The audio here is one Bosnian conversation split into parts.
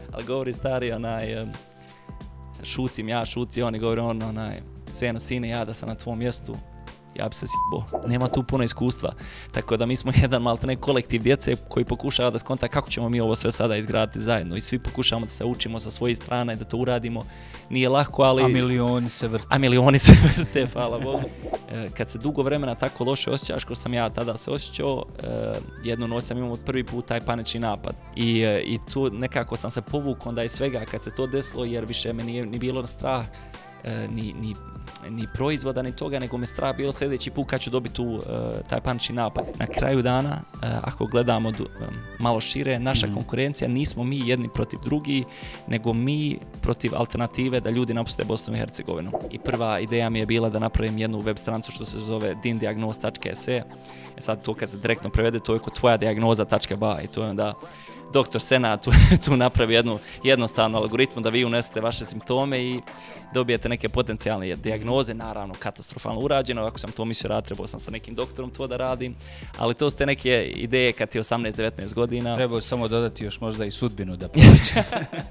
ali govori stari šutim ja, šuti on i govori Seno, sine, ja da sam na tvom mjestu, ja bi se s***bo. Nema tu puno iskustva. Tako da mi smo jedan maltene kolektiv djece koji pokušava da skonta kako ćemo mi ovo sve sada izgraditi zajedno i svi pokušavamo da se učimo sa svojih strana i da to uradimo. Nije lako, ali... A milioni se vrte. A milioni se vrte, hvala Bogu. Kad se dugo vremena tako loše osjećaš, kao sam ja tada se osjećao, jednu noć sam imao prvi put taj panični napad. I tu nekako sam se povukao onda iz svega kad se to desilo, jer više me nije ni bilo strah, ni proizvoda, ni toga, nego me strah bilo sljedeći put kad ću dobiti taj panični napad. Na kraju dana, ako gledamo malo šire, naša konkurencija nismo mi jedni protiv drugi, nego mi protiv alternative da ljudi napuste Bosnu i Hercegovinu. I prva ideja mi je bila da napravim jednu web stranicu što se zove dindiagnoz.se. Sad to kad se direktno prevede, to je kod tvoja dijagnoza.ba i to je onda doktor Sena tu napravi jednu jednostavnu algoritmu da vi unesete vaše simptome i dobijete neke potencijalne dijagnoze, naravno katastrofalno urađeno, ako sam to mislio raditi, trebao sam sa nekim doktorom to da radim, ali to su te neke ideje kad je 18-19 godina. Trebao samo dodati još možda i sudbinu da poveća.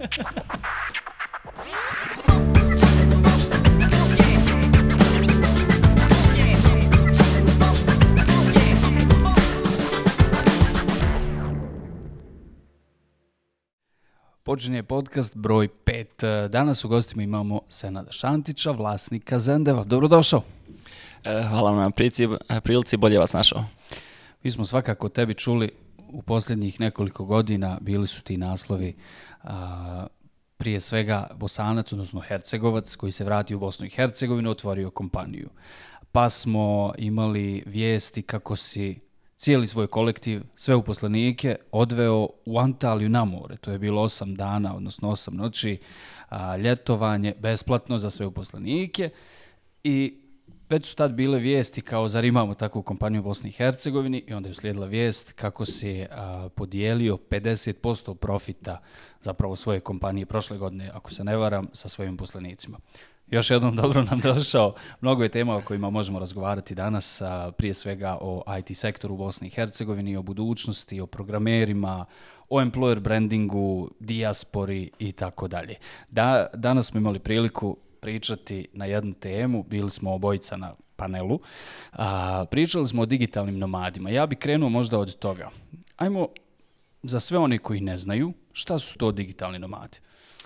Počinje podcast broj 5. Danas u gostima imamo Senada Šantića, vlasnika Zendeva. Dobrodošao. Hvala vam na prilici, bolje vas našao. Mi smo svakako tebi čuli u posljednjih nekoliko godina, bili su ti naslovi prije svega Bosanac, odnosno Hercegovac, koji se vratio u Bosnu i Hercegovinu, otvorio kompaniju. Pa smo imali vijesti kako si cijeli svoj kolektiv, sve uposlenike, odveo u Antaliju na more. To je bilo 8 dana, odnosno 8 noći, ljetovanje besplatno za sve uposlenike. I već su tad bile vijesti kao zar imamo takvu kompaniju u Bosni i Hercegovini i onda je uslijedila vijest kako si podijelio 50% profita zapravo svoje kompanije prošle godine, ako se ne varam, sa svojim uposlenicima. Još jednom dobro nam došao. Mnogo je tema o kojima možemo razgovarati danas, prije svega o IT sektoru u Bosni i Hercegovini, o budućnosti, o programerima, o employer brandingu, dijaspori i tako dalje. Danas smo imali priliku pričati na jednu temu, bili smo obojica na panelu, pričali smo o digitalnim nomadima. Ja bih krenuo možda od toga. Ajmo, za sve one koji ne znaju, šta su to digitalni nomadi?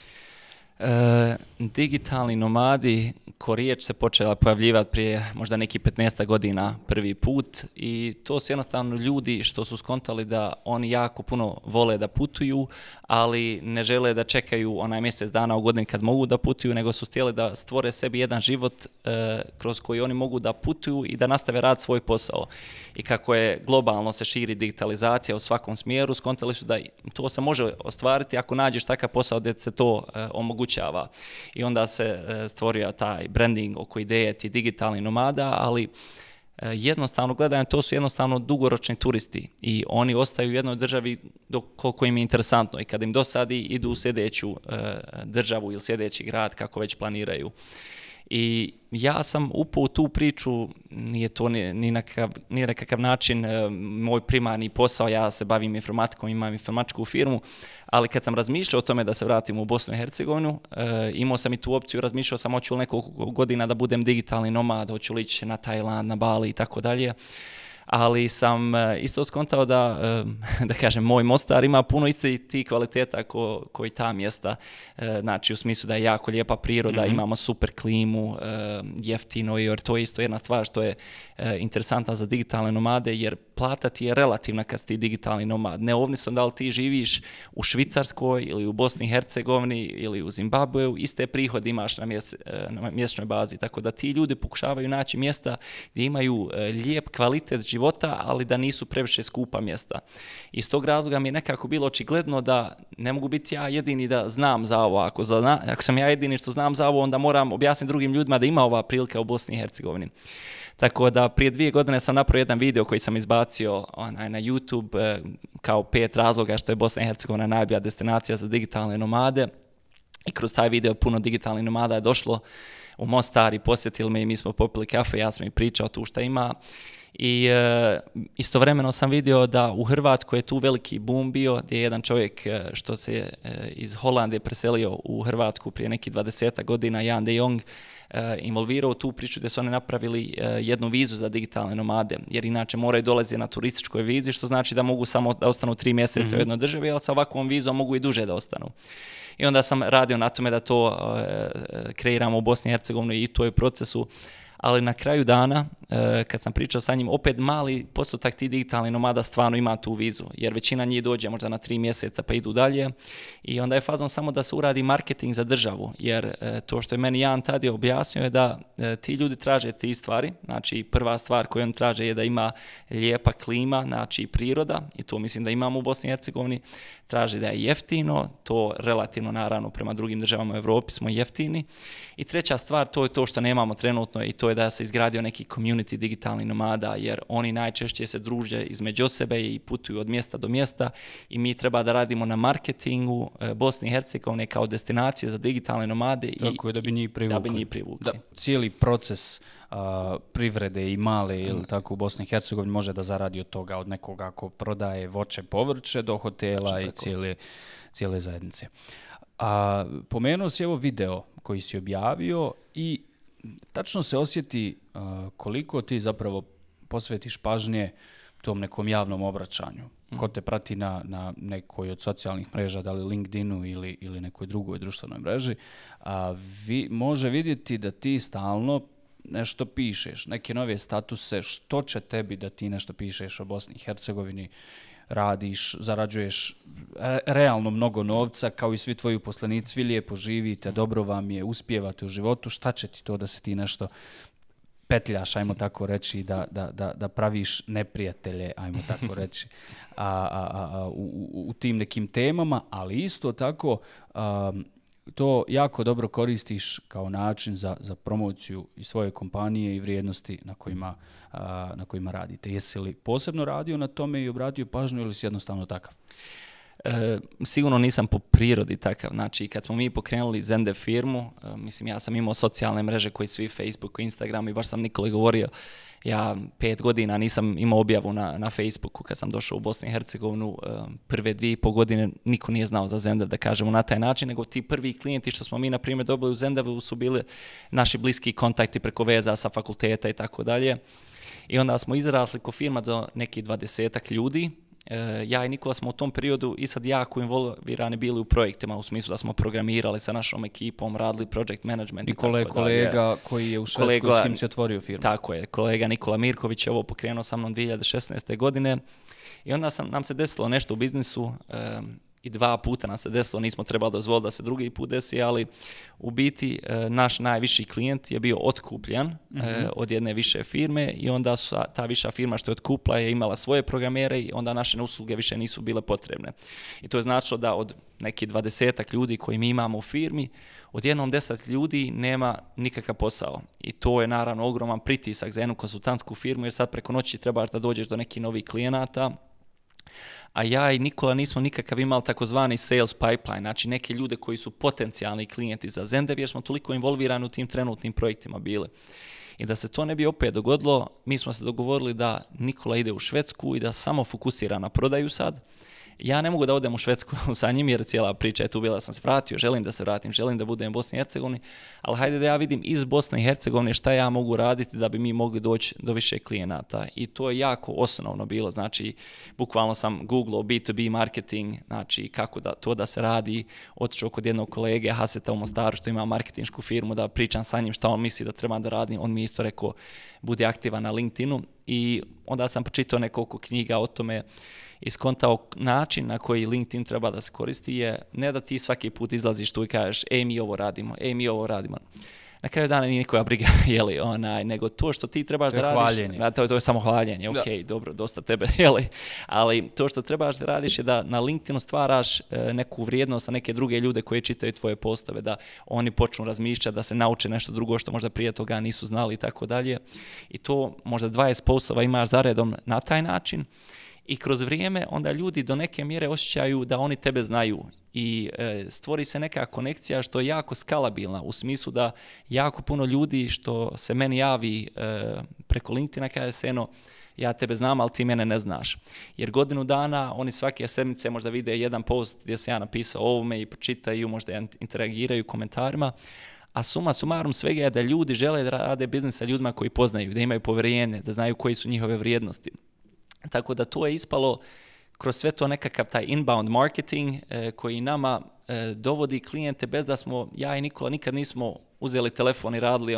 Digitalni nomadi, ko riječ se počela pojavljivati prije možda neki 15 godina prvi put i to su jednostavno ljudi što su skontali da oni jako puno vole da putuju, ali ne žele da čekaju onaj mjesec dana u godini kad mogu da putuju, nego su htjeli da stvore sebi jedan život kroz koji oni mogu da putuju i da nastave rad svoj posao. I kako je globalno se širi digitalizacija u svakom smjeru, skontali su da to se može ostvariti ako nađeš takav posao gdje se to omogućava. I onda se stvorio taj branding oko ideje ti digitalni nomada, ali jednostavno gledaju, to su jednostavno dugoročni turisti i oni ostaju u jednoj državi koliko im je interesantno i kad im dosadi idu u sljedeću državu ili sljedeći grad kako već planiraju. I ja sam upao u tu priču, nije to ni nekakav način moj primarni posao, ja se bavim informatikom, imam informatičku firmu, ali kad sam razmišljao o tome da se vratim u Bosnu i Hercegovinu, imao sam i tu opciju, razmišljao sam hoću li nekoliko godina da budem digitalni nomad, hoću li ići na Tajland, na Bali i tako dalje. Ali sam isto skontao da kažem, moj Mostar ima puno istih tih kvaliteta koji ta mjesta, znači u smislu da je jako lijepa priroda, imamo super klimu, jeftino, jer to je isto jedna stvar što je interesantna za digitalne nomade, jer plata ti je relativna kad si ti digitalni nomad, neovisno da li ti živiš u Švicarskoj ili u Bosni i Hercegovini ili u Zimbabveu, iste prihode imaš na mjesečnoj bazi, tako da ti ljudi pokušavaju naći mjesta gdje imaju lijep kvalitet života, ali da nisu previše skupa mjesta. Iz tog razloga mi je nekako bilo očigledno da ne mogu biti ja jedini da znam za ovo. Ako sam ja jedini što znam za ovo, onda moram objasniti drugim ljudima da ima ova prilika u Bosni i Hercegovini. Tako da prije 2 godine sam napravio jedan video koji sam izbacio na YouTube kao 5 razloga što je Bosna i Hercegovina najbolja destinacija za digitalne nomade. I kroz taj video puno digitalnih nomada je došlo u Mostar i posjetili me i mi smo popili kafe, ja sam im pričao tu šta ima. I istovremeno sam vidio da u Hrvatskoj je tu veliki boom bio, gdje je jedan čovjek što se iz Holandije preselio u Hrvatsku prije nekih 20 godina, Jan de Jong, involvirao tu priču gdje su oni napravili jednu vizu za digitalne nomade, jer inače moraju dolaziti na turističkoj vizi, što znači da mogu samo da ostanu 3 mjeseca u jednoj državi, ali sa ovakvom vizom mogu i duže da ostanu. I onda sam radio na tome da to kreiramo u Bosni i Hercegovini i to je u procesu. Ali na kraju dana, kad sam pričao sa njim, opet mali postotak tih digitalnih nomada stvarno ima tu vizu, jer većina njih dođe možda na 3 mjeseca pa idu dalje i onda je fazon samo da se uradi marketing za državu, jer to što je meni Jan tada objasnio je da ti ljudi traže ti stvari, znači prva stvar koju on traže je da ima lijepa klima, znači priroda, i to mislim da imamo u Bosni i Hercegovini, traže da je jeftino, to relativno naravno prema drugim državama u Europi smo jeftini, i treća stvar to je to što nemamo trenutno i to je da se izgradio neki community digitalnih nomada, jer oni najčešće se druže između sebe i putuju od mjesta do mjesta i mi treba da radimo na marketingu Bosne i Hercegovine kao destinacije za digitalne nomade. Tako je, da bi njih privukli. Da, cijeli proces privrede i male ili tako u Bosni i Hercegovini može da zaradi od toga, od nekoga ako prodaje voće, povrće do hotela i cijele zajednice. Pomenuo si evo video koji si objavio i tačno se osjeti koliko ti zapravo posvetiš pažnje tom nekom javnom obraćanju. Ko te prati na nekoj od socijalnih mreža, da li LinkedInu ili nekoj drugoj društvenoj mreži, može vidjeti da ti stalno nešto pišeš, neke nove statuse, što će tebi da ti nešto pišeš o Bosni i Hercegovini, radiš, zarađuješ realno mnogo novca, kao i svi tvoji uposlenici, vi lijepo živite, dobro vam je, uspijevate u životu, šta će ti to da se ti nešto petljaš, ajmo tako reći, da praviš neprijatelje, ajmo tako reći, u tim nekim temama, ali isto tako to jako dobro koristiš kao način za promociju i svoje kompanije i vrijednosti na kojima radite. Jesi li posebno radio na tome i obratio pažnju ili si jednostavno takav? Sigurno nisam po prirodi takav. Znači, kad smo mi pokrenuli Zendev firmu, mislim, ja sam imao socijalne mreže koji svi, Facebook, Instagram, i baš sam Nikoli govorio, ja 5 godina nisam imao objavu na Facebooku kad sam došao u Bosnu i Hercegovinu. Prve 2,5 godine niko nije znao za Zendev, da kažemo na taj način, nego ti prvi klijenti što smo mi, na primjer, dobili u Zendevu su bili naši bliski kontakti preko veza sa fakulteta i tako dalje. I onda smo izrasli ko firma do nekih 20-ak ljudi. Ja i Nikola smo u tom periodu i sad jako involvirani bili u projektima, u smislu da smo programirali sa našom ekipom, radili project management. Nikola je kolega koji je u Švedskoj, s kim se otvorio firmu. Tako je, kolega Nikola Mirković je ovo pokrenuo sa mnom 2016. godine i onda nam se desilo nešto u biznisu, i 2 puta nam se desilo, nismo trebali dozvoliti da se drugi put desi, ali u biti naš najviši klijent je bio otkupljen od jedne više firme i onda ta viša firma što je otkupla je imala svoje programere i onda naše usluge više nisu bile potrebne. I to je značilo da od nekih 20-ak ljudi koji mi imamo u firmi, odjednom 10 ljudi nema nikakav posao. I to je naravno ogroman pritisak za jednu konsultantsku firmu, jer sad preko noći trebaš da dođeš do nekih novih klijenata, a ja i Nikola nismo nikakav imali takozvani sales pipeline, znači neke ljude koji su potencijalni klijenti za Zendev, jer smo toliko involvirani u tim trenutnim projektima bili. I da se to ne bi opet dogodilo, mi smo se dogovorili da Nikola ide u Švedsku i da samo fokusira na prodaju sad. Ja ne mogu da odem u Švedsku sa njim, jer cijela priča je tu bila, sam se vratio, želim da se vratim, želim da budem u Bosni i Hercegovini, ali hajde da ja vidim iz Bosne i Hercegovine šta ja mogu raditi da bi mi mogli doći do više klijenata. I to je jako osnovno bilo, znači bukvalno sam googlao B2B marketing, znači kako da se radi, otišao kod jednog kolege Haseta u Mostaru što ima marketinšku firmu, da pričam sa njim šta on misli da treba da radim, on mi isto rekao budi aktivan na LinkedInu i onda sam pročitao nekoliko knjiga o tome, iskontao način na koji LinkedIn treba da se koristi je ne da ti svaki put izlaziš tu i kažeš mi ovo radimo. Na kraju dana nije nikoga briga, nego to što ti trebaš da radiš, to je samo hvaljenje, ok, dobro, dosta tebe, ali to što trebaš da radiš je da na LinkedInu stvaraš neku vrijednost na neke druge ljude koji čitaju tvoje postove, da oni počnu razmišljati, da se nauče nešto drugo što možda prije toga nisu znali i tako dalje. I to možda 20 postova imaš zaredom na taj način. I kroz vrijeme onda ljudi do neke mjere osjećaju da oni tebe znaju i stvori se neka konekcija što je jako skalabilna u smislu da jako puno ljudi što se meni javi preko LinkedIna kaže se ja tebe znam, ali ti mene ne znaš. Jer godinu dana oni svake sedmice možda vide jedan post gdje sam ja napisao o ovome i pročitaju, možda interagiraju komentarima, a suma sumarum svega je da ljudi žele da rade biznis sa ljudima koji poznaju, da imaju povjerenje, da znaju koji su njihove vrijednosti. Tako da to je ispalo kroz sve to nekakav taj inbound marketing koji nama dovodi klijente bez da smo, ja i Nikola nikad nismo uzeli telefon i radili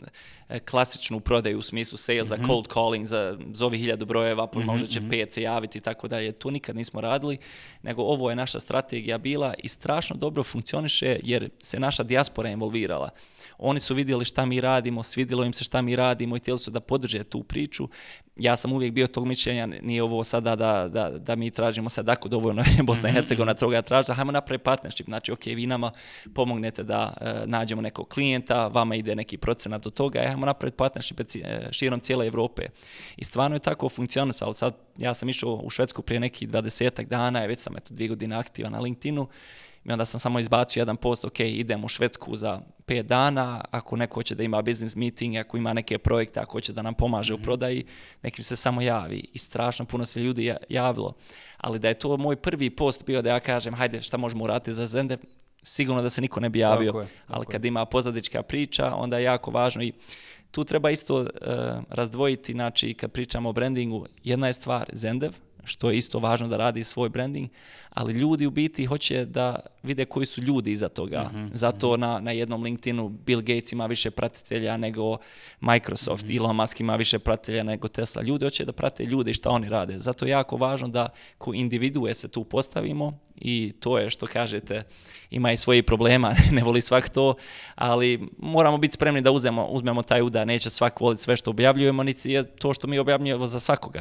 klasičnu prodaju u smislu salesa, cold calling, zovi 1000 brojeva, možda će 5 se javiti, tako da je to nikad nismo radili, nego ovo je naša strategija bila i strašno dobro funkcioniše jer se naša dijaspora involvirala. Oni su vidjeli šta mi radimo, svidjelo im se šta mi radimo i htjeli su da podrže tu priču. Ja sam uvijek bio tog mišljenja, nije ovo sada da mi tražimo sad ako dovoljno je Bosna i Hercegovina toga traži, hajmo napraviti partnership. Znači, ok, vi nama pomognete da nađemo nekog klijenta, vama ide neki procenat od toga, hajmo napraviti partnership širom cijele Evrope. I stvarno je tako funkcionisalo. Sad, ja sam išao u Švedsku prije nekih 20 dana, već sam 2 godine aktivan na LinkedInu, i onda sam samo izbacio jedan post, ok, idem u Švedsku za 5 dana, ako neko hoće da ima business meeting, ako ima neke projekte, ako hoće da nam pomaže u prodaji, nekim se samo javi. I strašno puno se ljudi javilo. Ali da je to moj prvi post bio da ja kažem, hajde, šta možemo uraditi za Zendev, sigurno da se niko ne bi javio. Tako je. Ali kad ima pozadička priča, onda je jako važno i tu treba isto razdvojiti, znači kad pričamo o brandingu, jedna je stvar Zendev, što je isto važno da radi svoj branding, ali ljudi u biti hoće da vide koji su ljudi iza toga. Zato na jednom LinkedInu Bill Gates ima više pratitelja nego Microsoft, Elon Musk ima više pratitelja nego Tesla. Ljudi hoće da prate ljude i šta oni rade. Zato je jako važno da ko individue se tu postavimo i to je što kažete, ima i svojih problema, ne voli svak to, ali moramo biti spremni da uzmemo taj udar, neće svak voliti sve što objavljujemo, niti je to što mi objavljujemo za svakoga,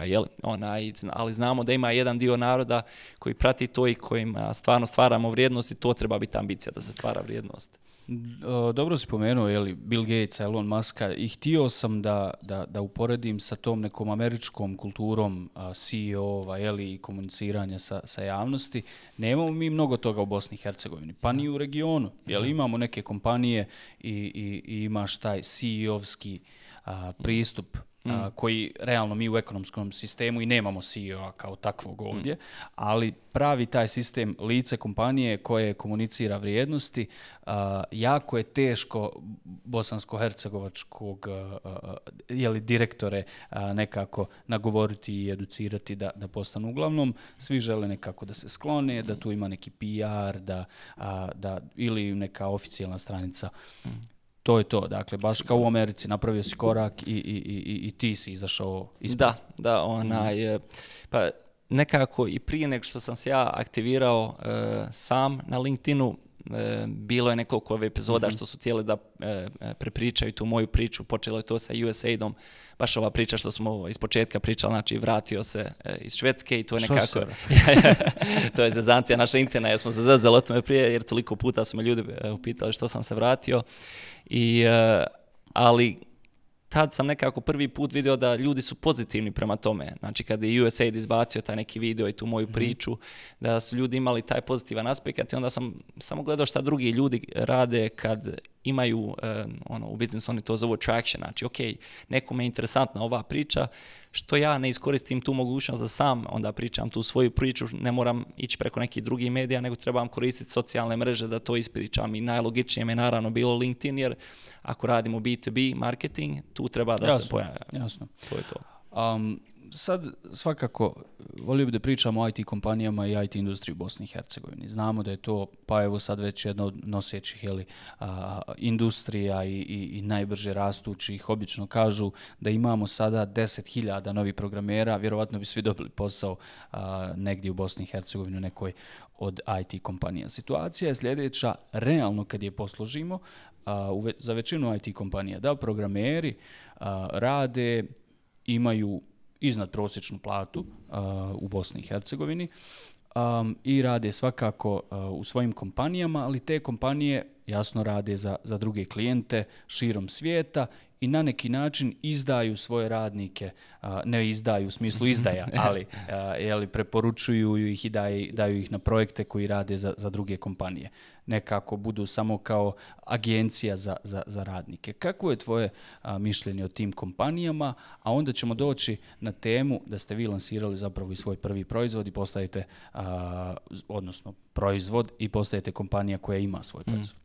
ali znamo da ima jedan dio naroda koji prati to i kojim stvarno stvaramo vrijednost i to treba biti ambicija da se stvara vrijednost. Dobro si pomenuo, Bill Gatesa, Elon Muska i htio sam da uporedim sa tom nekom američkom kulturom CEO-ova i komuniciranja sa javnosti. Nemamo mi mnogo toga u Bosni i Hercegovini, pa ni u regionu. Imamo neke kompanije i imaš taj CEO-ovski pristup koji realno mi u ekonomskom sistemu i nemamo CEO-a kao takvog ovdje, ali pravi taj sistem lice kompanije koje komunicira vrijednosti, jako je teško bosansko-hercegovačkog direktore nekako nagovoriti i educirati da postanu. Uglavnom, svi žele nekako da se sklone, da tu ima neki PR, da ili neka oficijalna stranica. To je to, dakle, baš kao u Americi, napravio si korak i ti si izašao ispred. Pa nekako i prije nego što sam se ja aktivirao sam na LinkedInu, bilo je nekoliko epizoda što su htjeli da prepričaju tu moju priču, počelo je to sa USAID-om, baš ova priča što smo iz početka pričali, znači vratio se iz Švedske i to je nekako... To je zezancija naša interna, jer smo se zezali o tome prije, jer toliko puta su me ljudi upitali što sam se vratio. Ali tad sam nekako prvi put vidio da ljudi su pozitivni prema tome. Znači kad je USAID izbacio taj neki video i tu moju priču, da su ljudi imali taj pozitivan aspekt i onda sam samo gledao šta drugi ljudi rade kad imaju, u biznisu oni to zovu traction, znači ok, nekome je interesantna ova priča, što ja ne iskoristim tu mogućnost da sam onda pričam tu svoju priču, ne moram ići preko nekih drugih medija, nego trebam koristiti socijalne mreže da to ispričam i najlogičnije mi je naravno bilo LinkedIn, jer ako radimo B2B marketing, tu treba da se pojavi. Jasno. To je to. Sad svakako volio bih da pričamo o IT kompanijama i IT industriji u Bosni i Hercegovini. Znamo da je to, pa evo sad već jedna od nosećih industrija i najbrže rastućih. Obično kažu da imamo sada 10.000 novih programera, vjerovatno bi svi dobili posao negdje u Bosni i Hercegovini u nekoj od IT kompanija. Situacija je sljedeća, realno kad je posložimo, za većinu IT kompanija, da programeri rade, imaju iznad prosječnu platu u Bosni i Hercegovini i rade svakako u svojim kompanijama, ali te kompanije jasno rade za druge klijente širom svijeta i na neki način izdaju svoje radnike, ne izdaju u smislu izdaja, ali preporučuju ih i daju ih na projekte koji rade za druge kompanije. Nekako budu samo kao agencija za radnike. Kako je tvoje mišljenje o tim kompanijama, a onda ćemo doći na temu da ste vi lansirali zapravo i svoj prvi proizvod i postajete, odnosno proizvod i postajete kompanija koja ima svoj proizvod.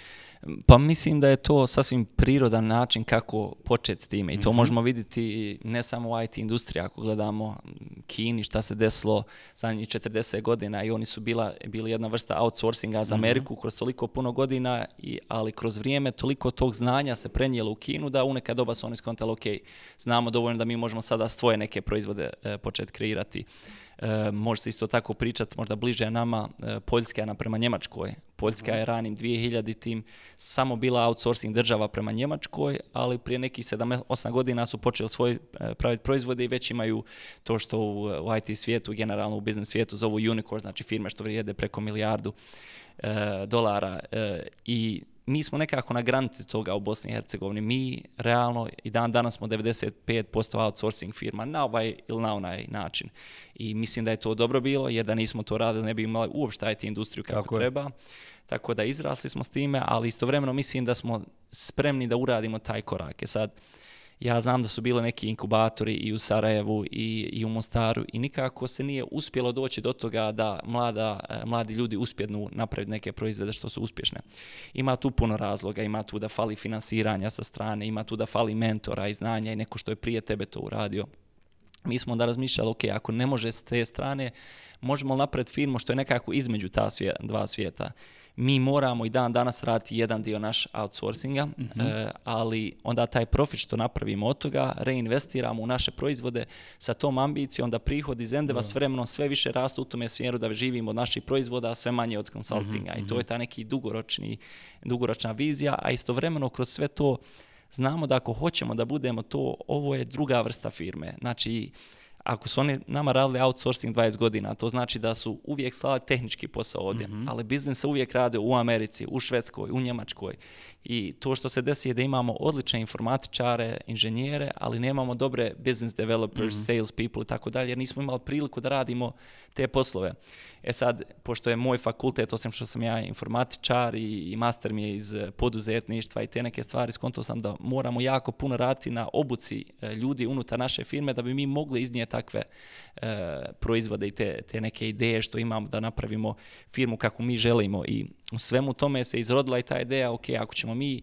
Pa mislim da je to sasvim prirodan način kako početi s time i to možemo vidjeti ne samo u IT industriji, ako gledamo Kini šta se desilo zadnjih 40 godina i oni su bili jedna vrsta outsourcinga za Ameriku kroz toliko puno godina, ali kroz vrijeme toliko tog znanja se prenijelo u Kinu da u neka doba su oni skontali ok, znamo dovoljno da mi možemo sada svoje neke proizvode početi kreirati. Može se isto tako pričati, možda bliže nama, Poljska prema Njemačkoj. Poljska je ranim 2000-tim samo bila outsourcing država prema Njemačkoj, ali prije nekih 7-8 godina su počeli svoj praviti proizvode i već imaju to što u IT svijetu, generalno u biznis svijetu zovu unicorn, znači firme što vrijede preko $1 milijardu i mi smo nekako na granici toga u Bosni i Hercegovini. Mi realno i danas smo 95% outsourcing firma na ovaj ili na onaj način. I mislim da je to dobro bilo, jer da nismo to radili ne bi imali uopšte IT industriju kako treba. Tako da izrasli smo s time, ali istovremeno mislim da smo spremni da uradimo taj korak. Sad, ja znam da su bile neki inkubatori i u Sarajevu i u Mostaru i nikako se nije uspjelo doći do toga da mladi ljudi uspjednu napraviti neke proizvode što su uspješne. Ima tu puno razloga, ima tu da fali finansiranja sa strane, ima tu da fali mentora i znanja i neko što je prije tebe to uradio. Mi smo onda razmišljali, ok, ako ne može s te strane, možemo napraviti firmu što je nekako između ta dva svijeta. Mi moramo i danas raditi jedan dio naš outsourcinga, ali onda taj profit što napravimo od toga reinvestiramo u naše proizvode sa tom ambicijom da prihod iz Endeva s vremenom sve više rastu u tome smjeru da živimo od naših proizvoda, a sve manje od konsultinga. I to je ta neki dugoročna vizija, a istovremeno kroz sve to znamo da ako hoćemo da budemo to, ovo je druga vrsta firme. Znači, ako su oni nama radili outsourcing 20 godina, to znači da su uvijek slali tehnički posao ovdje, ali biznis se uvijek rade u Americi, u Švedskoj, u Njemačkoj. I to što se desi je da imamo odlične informatičare, inženjere, ali nemamo dobre business developers, sales people i tako dalje, jer nismo imali priliku da radimo te poslove. Sad, pošto je moj fakultet, osim što sam ja informatičar i master mi je iz poduzetništva i te neke stvari, skontao sam da moramo jako puno raditi na obuci ljudi unutar naše firme da bi mi mogli iznijeti takve proizvode i te neke ideje što imamo da napravimo firmu kako mi želimo. I u svemu tome se izrodila i ta ideja, ok, ako ćemo mi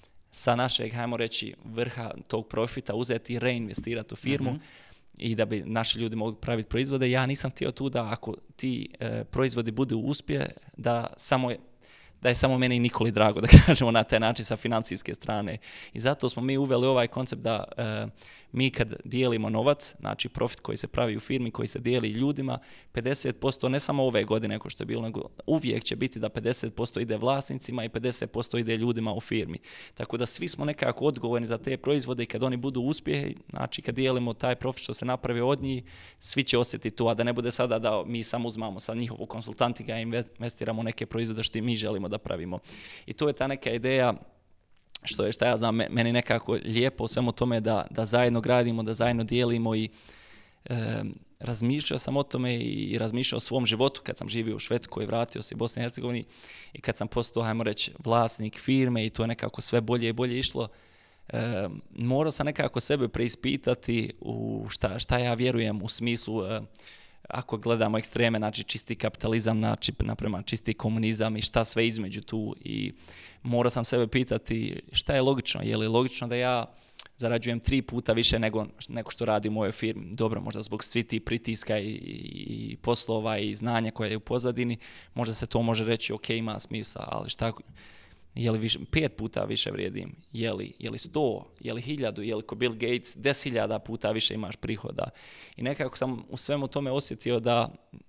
sa našeg, hajmo reći, vrha tog profita uzeti i reinvestirati u firmu, i da bi naši ljudi mogli praviti proizvode, ja nisam htio tu da ako ti proizvodi budu uspje, da je samo meni i Nikoli drago, da kažemo na taj način sa financijske strane. I zato smo mi uveli ovaj koncept da mi kad dijelimo novac, znači profit koji se pravi u firmi, koji se dijeli ljudima, 50% ne samo ove godine nego što je bilo, nego uvijek će biti da 50% ide vlasnicima i 50% ide ljudima u firmi. Tako da svi smo nekako odgovorni za te proizvode i kad oni budu uspjehi, znači kad dijelimo taj profit što se napravi od njih, svi će osjetiti to, a da ne bude sada da mi samo uzmamo sa njihovog konsultantiga i investiramo u neke proizvode što mi želimo da pravimo. I to je ta neka ideja što je, šta ja znam, meni nekako lijepo u svemu tome da zajedno gradimo, da zajedno dijelimo i razmišljao sam o tome i razmišljao o svom životu kad sam živio u Švedskoj, vratio se u Bosni i Hercegovini i kad sam postao, hajmo reći, vlasnik firme i to je nekako sve bolje i bolje išlo, morao sam nekako sebe preispitati u šta ja vjerujem u smislu ako gledamo ekstreme, znači čisti kapitalizam, znači naprema čisti komunizam i šta sve između tu i morao sam sebe pitati šta je logično, je li logično da ja zarađujem 3 puta više nego što radi u mojoj firmi. Dobro, možda zbog svi ti pritiska i poslova i znanja koje je u pozadini, možda se to može reći ok, ima smisla, ali šta, je li 5 puta više vrijedim, je li 100, je li 1000, je li ko Bill Gates 10.000 puta više imaš prihoda. I nekako sam u svemu tome osjetio da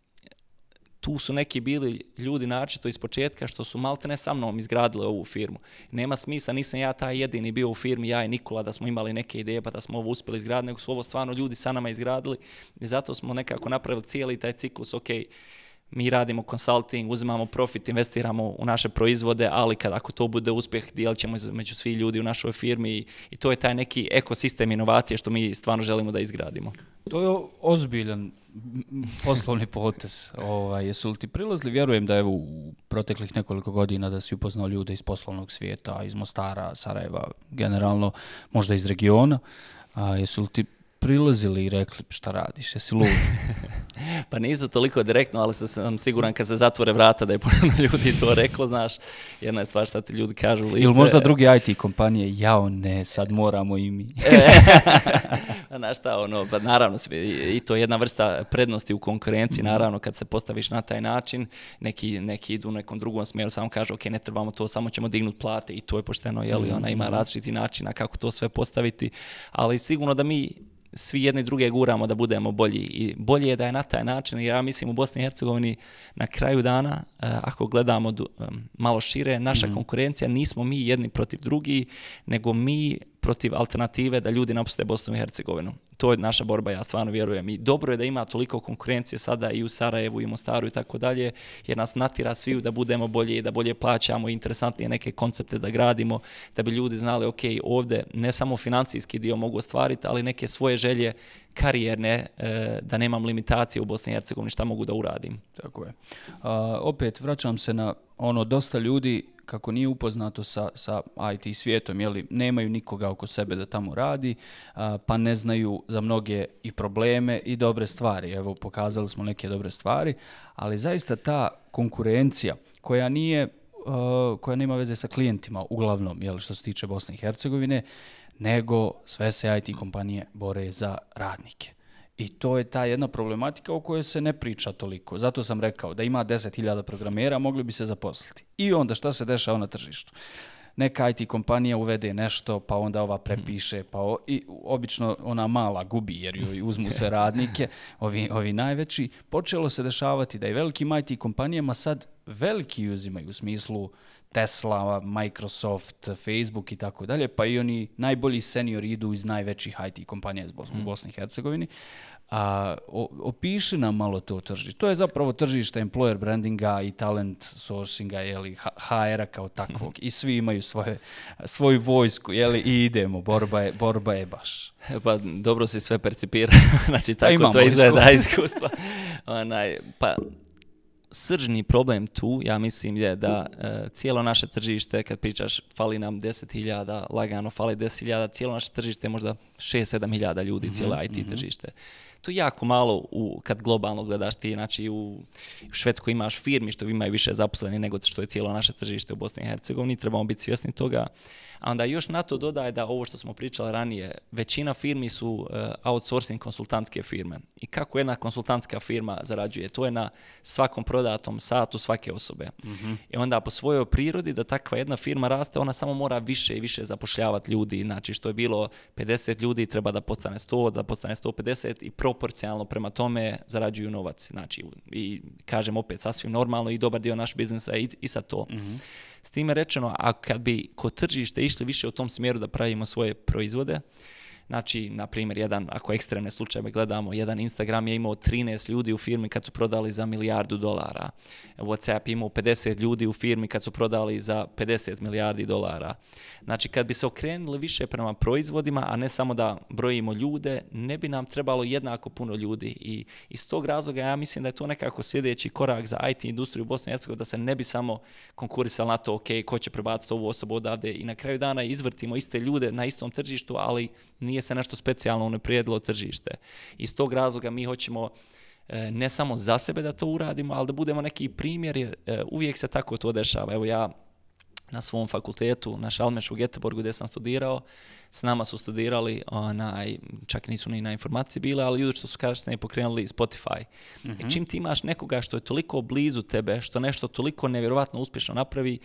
tu su neki bili ljudi naročito iz početka što su maltene sa mnom izgradili ovu firmu. Nema smisla, nisam ja taj jedini bio u firmi, ja i Nikola, da smo imali neke ideje pa da smo ovo uspjeli izgraditi, nego su ovo stvarno ljudi sa nama izgradili i zato smo nekako napravili cijeli taj ciklus, ok, mi radimo consulting, uzimamo profit, investiramo u naše proizvode, ali ako to bude uspjeh, dijelit ćemo među svi ljudi u našoj firmi i to je taj neki ekosistem inovacije što mi stvarno želimo da izgradimo. To je ozbiljan poslovni potez. Jesu li ti prilazili, vjerujem da u proteklih nekoliko godina da si upoznao ljude iz poslovnog svijeta, iz Mostara, Sarajeva, generalno, možda iz regiona, jesu li ti prilazili i rekli šta radiš, jesi lud? Pa nisu toliko direktno, ali sam siguran kad se zatvore vrata da je puno ljudi to reklo, znaš, jedna je stvar šta ti ljudi kažu u lice. Ili možda drugi IT kompanije, jao ne, sad moramo i mi. Znaš šta, pa naravno, i to je jedna vrsta prednosti u konkurenciji, naravno kad se postaviš na taj način, neki idu u nekom drugom smjeru, samo kažu, ok, ne trebamo to, samo ćemo dignuti plate i to je pošteno, ona ima različiti načina kako to sve postaviti, ali sigurno da mi svi jedni druge guramo da budemo bolji i bolje je da je na taj način, jer ja mislim u Bosni i Hercegovini na kraju dana, ako gledamo malo šire, naša konkurencija nismo mi jedni protiv drugih, nego mi protiv alternative da ljudi napuste Bosnu i Hercegovinu. To je naša borba, ja stvarno vjerujem. I dobro je da ima toliko konkurencije sada i u Sarajevu i Mostaru i tako dalje, jer nas natira sviju da budemo bolji, da bolje plaćamo i interesantnije neke koncepte da gradimo, da bi ljudi znali, ok, ovdje ne samo financijski dio mogu ostvariti, ali neke svoje želje karijerne, da nemam limitacije u Bosni i Hercegovini, šta mogu da uradim. Tako je. Opet, vraćam se na dosta ljudi kako nije upoznato sa IT svijetom, nemaju nikoga oko sebe da tamo radi, pa ne znaju za mnoge i probleme i dobre stvari. Evo, pokazali smo neke dobre stvari, ali zaista ta konkurencija koja nema veze sa klijentima, uglavnom, što se tiče Bosne i Hercegovine, nego sve se IT kompanije bore za radnike. I to je ta jedna problematika o kojoj se ne priča toliko. Zato sam rekao da ima 10.000 programera, mogli bi se zaposliti. I onda šta se dešava na tržištu? Neka IT kompanija uvede nešto, pa onda ova prepiše, i obično ona mala gubi jer joj uzmu sve radnike, ovi najveći. Počelo se dešavati da i velikim IT kompanijama sad veliki uzimaju u smislu Tesla, Microsoft, Facebook i tako dalje, pa i oni najbolji seniori idu iz najvećih IT kompanija u Bosni i Hercegovini. Opiši nam malo to tržište. To je zapravo tržište employer brandinga i talent sourcinga, HR-a kao takvog. I svi imaju svoju vojsku, i idemo, borba je baš. Pa dobro si sve percipirao, znači tako to izgleda iskustva. Pa sržni problem tu, ja mislim, je da cijelo naše tržište, kad pričaš fali nam 10.000, lagano fali 10.000, cijelo naše tržište je možda 6-7.000 ljudi, cijelo IT tržište. To je jako malo kad globalno gledaš ti, znači u Švedskoj imaš firmi što imaju više zaposleni nego što je cijelo naše tržište u Bosni i Hercegovini, trebamo biti svjesni toga. A onda još na to dodaje da ovo što smo pričali ranije, većina firmi su outsourcing konsultantske firme. I kako jedna konsultantska firma zarađuje? To je na svakom prodatom satu svake osobe. I onda po svojoj prirodi da takva jedna firma raste, ona samo mora više i više zapošljavati ljudi. Znači što je bilo 50 ljudi treba da postane 100, da postane 150 i proporcionalno prema tome zarađuju novac. Znači, i kažem opet sasvim normalno i dobar dio našeg biznisa i sa to. S time rečeno, a kad bi kod tržište išli više u tom smjeru da pravimo svoje proizvode, znači, na primjer, ako ekstremne slučajeve gledamo, jedan Instagram je imao 13 ljudi u firmi kad su prodali za $1 milijardu. WhatsApp je imao 50 ljudi u firmi kad su prodali za $50 milijardi. Znači, kad bi se okrenuli više prema proizvodima, a ne samo da brojimo ljude, ne bi nam trebalo jednako puno ljudi. I iz tog razloga ja mislim da je to nekako sljedeći korak za IT industriju u Bosni i Hercegovini, da se ne bi samo konkurisali na to, ok, ko će prebaciti ovu osobu odavde i na kraju dana izvrtimo iste ljude na istom tržištu, ali nije se nešto specijalno unaprijedilo tržište. Iz tog razloga mi hoćemo ne samo za sebe da to uradimo, ali da budemo neki primjer, jer uvijek se tako to dešava. Evo ja na svom fakultetu, na Šalmešu u Göteborgu gdje sam studirao, s nama su studirali, čak nisu ni na informaciji bile, ali ljudi što su kasnije pokrenuli Spotify. I čim ti imaš nekoga što je toliko blizu tebe, što nešto toliko nevjerovatno uspješno napravi,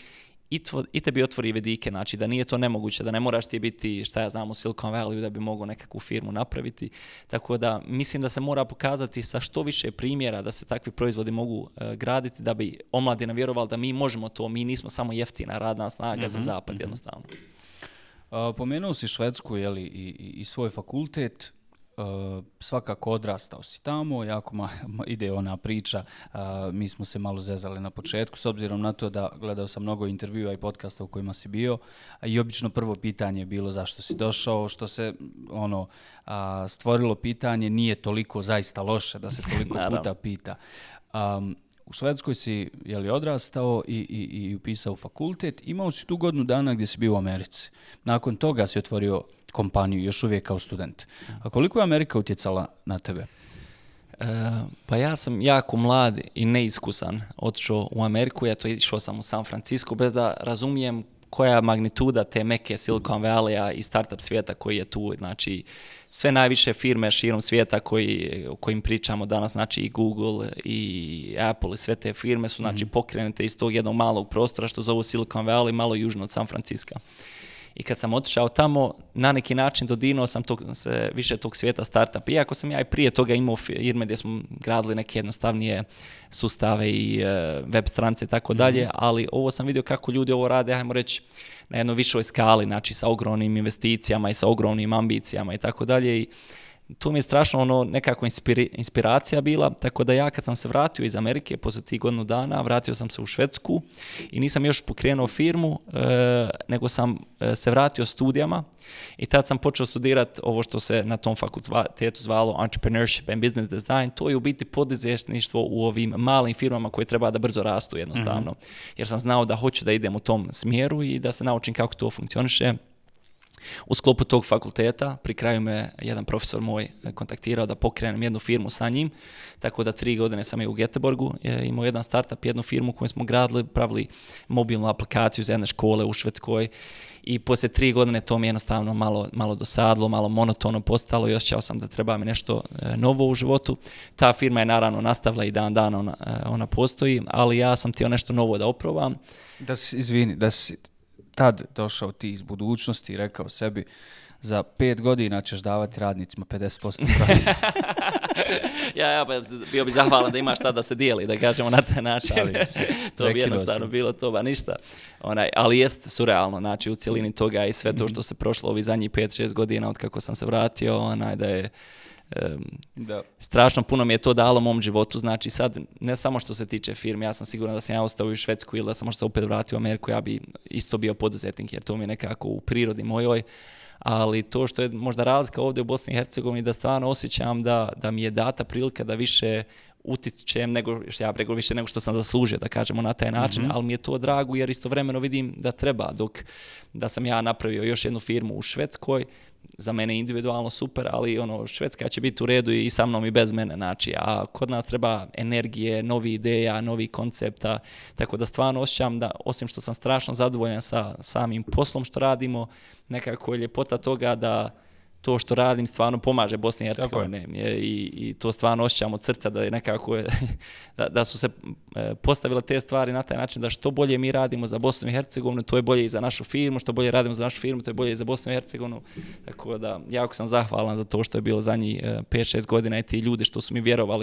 i tebi otvori vidike, znači da nije to nemoguće, da ne moraš ti biti, šta ja znam, u Silicon Valley da bi mogao nekakvu firmu napraviti. Tako da mislim da se mora pokazati sa što više primjera da se takvi proizvodi mogu graditi, da bi omladina vjerovali da mi možemo to, mi nismo samo jeftina radna snaga za zapad jednostavno. Pomenuo si Švedsku i svoj fakultet. svakako odrastao si tamo, jako ide ona priča, mi smo se malo zezali na početku, s obzirom na to da gledao sam mnogo intervjua i podcasta u kojima si bio, i obično prvo pitanje je bilo zašto si došao, što se stvorilo pitanje, nije toliko zaista loše da se toliko puta pita. U Švedskoj si odrastao i upisao fakultet, imao si tu godinu dana gdje si bio u Americi. Nakon toga si otvorio kompaniju, još uvijek kao student. A koliko je Amerika utjecala na tebe? Pa ja sam jako mlad i neiskusan otišao u Ameriku, išao sam u San Francisco bez da razumijem koja je magnituda te meke Silicon Valley-a i startup svijeta koji je tu, znači sve najviše firme širom svijeta o kojim pričamo danas, znači i Google i Apple i sve te firme su znači pokrenute iz tog jednog malog prostora što zovu Silicon Valley, malo južno od San Francisca. I kad sam otišao tamo, na neki način dodirnuo sam više tog svijeta startup. Iako sam ja i prije toga imao firme gdje smo gradili neke jednostavnije sustave i web stranice i tako dalje, ali ovo sam vidio kako ljudi ovo rade, ajmo reći, na jednoj višoj skali, znači sa ogromnim investicijama i sa ogromnim ambicijama i tako dalje. I tu mi je strašno nekako inspiracija bila, tako da ja kad sam se vratio iz Amerike poslije tih godinu dana, vratio sam se u Švedsku i nisam još pokrenuo firmu, nego sam se vratio studijama i tad sam počeo studirati ovo što se na tom fakultetu zvalo Entrepreneurship and Business Design. To je u biti poduzetništvo u ovim malim firmama koje treba da brzo rastu jednostavno, jer sam znao da hoću da idem u tom smjeru i da se naučim kako to funkcioniše. U sklopu tog fakulteta, pri kraju me jedan profesor moj kontaktirao da pokrenem jednu firmu sa njim, tako da 3 godine sam je u Göteborgu imao jedan startup, jednu firmu koju smo gradili, pravili mobilnu aplikaciju za jedne škole u Švedskoj i poslije 3 godine to mi je jednostavno malo dosadilo, malo monotono postalo i osjećao sam da treba mi nešto novo u životu. Ta firma je naravno nastavila i dan dana ona postoji, ali ja sam htio nešto novo da oprobam. Da si tad došao ti iz budućnosti i rekao sebi za 5 godina ćeš davati radnicima 50% profita. Ja, bio bi zahvalan da imaš šta da se dijeli, da kažemo na taj način. To bi jednostavno bilo to, ba ništa. Ali jest surrealno, znači u cijelini toga i sve to što se prošlo ovih zadnjih 5-6 godina od kako sam se vratio, da je strašno puno mi je to dalo mom životu, znači sad ne samo što se tiče firme, ja sam siguran da sam ja ostao u Švedsku ili da sam možda se opet vratio u Ameriku, ja bi isto bio poduzetnik jer to mi je nekako u prirodi mojoj, ali to što je možda razlika ovdje u Bosni i Hercegovini da stvarno osjećam da mi je data prilika da više utičem više nego što sam zaslužio, da kažemo na taj način, ali mi je to drago jer istovremeno vidim da treba, dok da sam ja napravio još jednu firmu u Švedskoj, za mene individualno super, ali Švedska će biti u redu i sa mnom i bez mene, znači, a kod nas treba energije, novi ideja, novi koncepta, tako da stvarno osjećam da, osim što sam strašno zadovoljan sa samim poslom što radimo, nekako je ljepota toga da to što radim stvarno pomaže Bosni i Hercegovini i to stvarno osjećam od srca da je nekako da su se postavile te stvari na taj način da što bolje mi radimo za Bosnu i Hercegovinu, to je bolje i za našu firmu, što bolje radimo za našu firmu, to je bolje i za Bosnu i Hercegovinu, tako da jako sam zahvalan za to što je bilo zadnjih 5-6 godina i ti ljudi što su mi vjerovali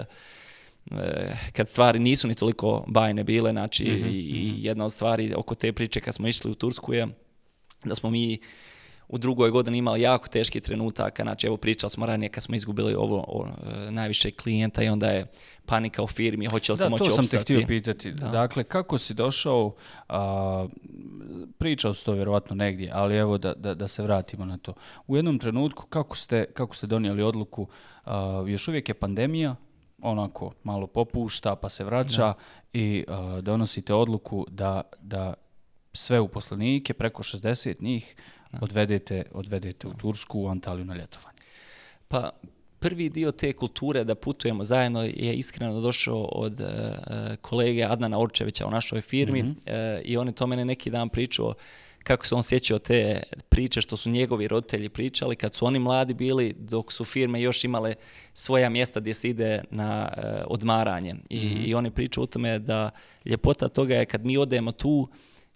kad stvari nisu ni toliko bajne bile, znači i jedna od stvari oko te priče kad smo išli u Tursku je da smo mi u drugoj godini imali jako teški trenutaka, znači evo pričali smo ranije kad smo izgubili najviše klijenta i onda je panika u firmi, hoće li se moći opstati. Da, to sam te htio pitati. Dakle, kako si došao, pričao si to vjerovatno negdje, ali evo da se vratimo na to. U jednom trenutku kako ste donijeli odluku, još uvijek je pandemija, onako malo popušta pa se vraća i donosite odluku da sve uposlenike, preko 60 njih, odvedete u Tursku, u Antaliju na ljetovanje. Pa prvi dio te kulture da putujemo zajedno je iskreno došao od kolege Adnana Orčevića u našoj firmi i on je to mene neki dan pričao kako se on sjećao te priče što su njegovi roditelji pričali kad su oni mladi bili, dok su firme još imale svoja mjesta gdje se ide na odmaranje. I on je pričao o tome da ljepota toga je kad mi odemo tu,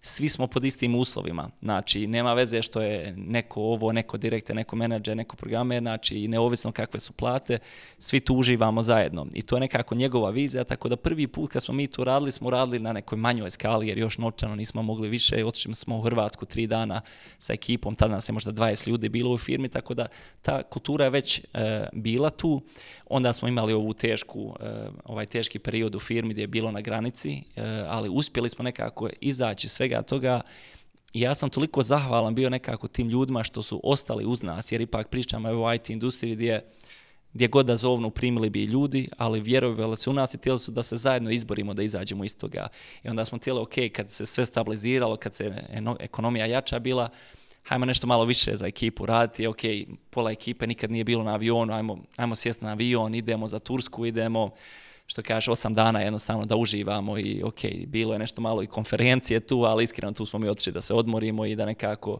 svi smo pod istim uslovima. Znači, nema veze što je neko ovo, neko direktor, neko menadžer, neko programer, znači neovisno kakve su plate, svi tu uživamo zajedno. I to je nekako njegova vizija, tako da prvi put kad smo mi tu radili, smo radili na nekoj manjoj skali, jer još novčano nismo mogli više. Otišli smo u Hrvatsku 3 dana sa ekipom, tada nas je možda 20 ljudi bilo u firmi, tako da ta kultura je već bila tu. Onda smo imali ovu ovaj teški period u firmi gdje je bilo na granici, ali uspjeli smo nekako izaći svega toga. I ja sam toliko zahvalan bio nekako tim ljudima što su ostali uz nas, jer ipak pričamo o IT industriji gdje god da zovnu primili bi ljudi, ali vjerovali su u nas i htjeli su da se zajedno izborimo, da izađemo iz toga. I onda smo htjeli, ok, kad se sve stabiliziralo, kad se ekonomija jača bila, hajmo nešto malo više za ekipu raditi, ok, pola ekipe nikad nije bilo na avionu, ajmo sjesti na avion, idemo za Tursku, idemo, što kažeš, 8 dana jednostavno da uživamo i ok, bilo je nešto malo i konferencije tu, ali iskreno tu smo mi otišli da se odmorimo i da nekako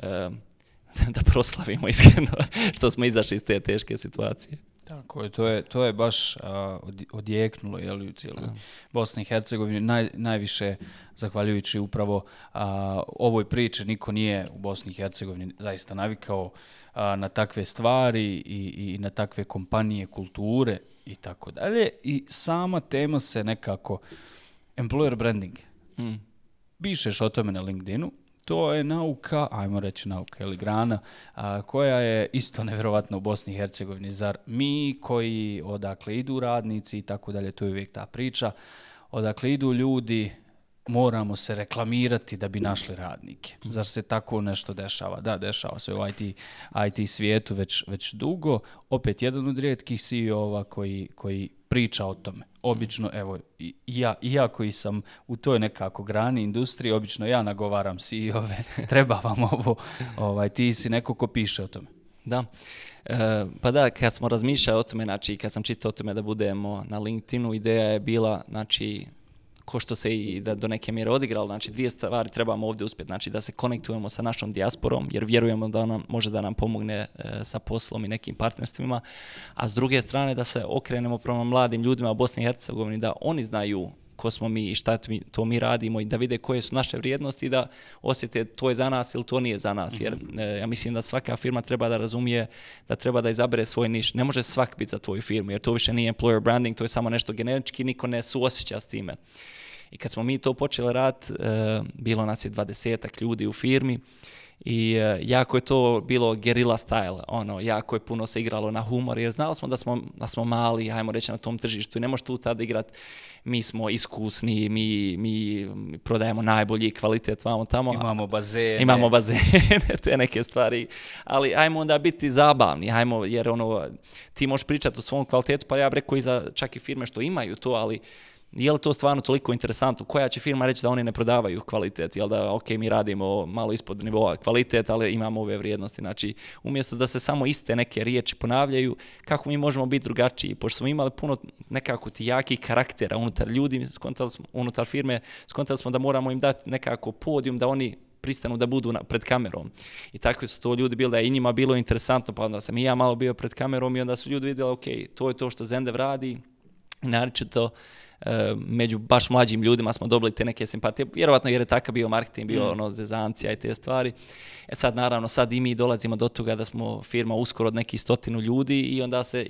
da proslavimo iskreno što smo izašli iz te teške situacije. Tako je, to je baš odjeknulo u cijeloj Bosni i Hercegovini, najviše zahvaljujući upravo ovoj priči. Niko nije u Bosni i Hercegovini zaista navikao na takve stvari i na takve kompanije, kulture i tako dalje. I sama tema se nekako, employer branding. Pišeš o tome na LinkedInu. To je nauka, ajmo reći nauka ili grana, koja je isto nevjerovatna u Bosni i Hercegovini. Zar mi koji odakle idu radnici i tako dalje, to je uvijek ta priča, odakle idu ljudi, moramo se reklamirati da bi našli radnike. Zar se tako nešto dešava? Da, dešava se u IT svijetu već dugo. Opet jedan od rijetkih CEO-ova koji priča o tome. Obično, evo, ja koji sam u toj nekako grani industriji, obično ja nagovaram CEO-ove, treba vam ovo, ti si neko ko piše o tome. Da. Pa da, kad smo razmišljali o tome, znači kad sam čitao o tome da budemo na LinkedInu, ideja je bila, znači, ko što se i da do neke mjere odigralo, znači 2 stvari trebamo ovdje uspjeti, znači da se konektujemo sa našom dijasporom, jer vjerujemo da ona može da nam pomogne sa poslom i nekim partnerstvima, a s druge strane da se okrenemo prema mladim ljudima u Bosni i Hercegovini, da oni znaju ko smo mi i šta to mi radimo i da vide koje su naše vrijednosti i da osjete to je za nas ili to nije za nas. Jer ja mislim da svaka firma treba da razumije da treba da izabere svoj niš. Ne može svak biti za tvoju firmu jer to više nije employer branding, to je samo nešto generički, niko ne suosjeća s time. I kad smo mi to počeli raditi, bilo nas je 20 ljudi u firmi i jako je to bilo guerilla style, jako je puno se igralo na humor jer znali smo da smo mali, ajmo reći, na tom tržištu i ne možeš tu tad igrati, mi smo iskusni, mi prodajemo najbolji kvalitet vamo tamo. Imamo bazene, te neke stvari, ali ajmo onda biti zabavni, jer ti možeš pričati o svom kvalitetu, pa ja bih rekao i za čak i firme što imaju to, ali je li to stvarno toliko interesantno? Koja će firma reći da oni ne prodavaju kvalitet? Jel da, ok, mi radimo malo ispod nivoa kvalitet, ali imamo ove vrijednosti. Znači, umjesto da se samo iste neke riječi ponavljaju, kako mi možemo biti drugačiji? Pošto smo imali puno nekako ti jakih karaktera unutar ljudi, unutar firme, skontali smo da moramo im dati nekako podijum da oni pristanu da budu pred kamerom. I takvi su to ljudi bili da je i njima bilo interesantno, pa onda sam i ja malo bio pred kamerom i onda su ljudi vidjeli, ok, to je to što Zendev radi, naročito među baš mlađim ljudima smo dobili te neke simpatije, vjerovatno jer je takav bio marketing, bio zezancija i te stvari. Sad naravno, sad i mi dolazimo do toga da smo firma uskoro od nekih 100 ljudi i onda se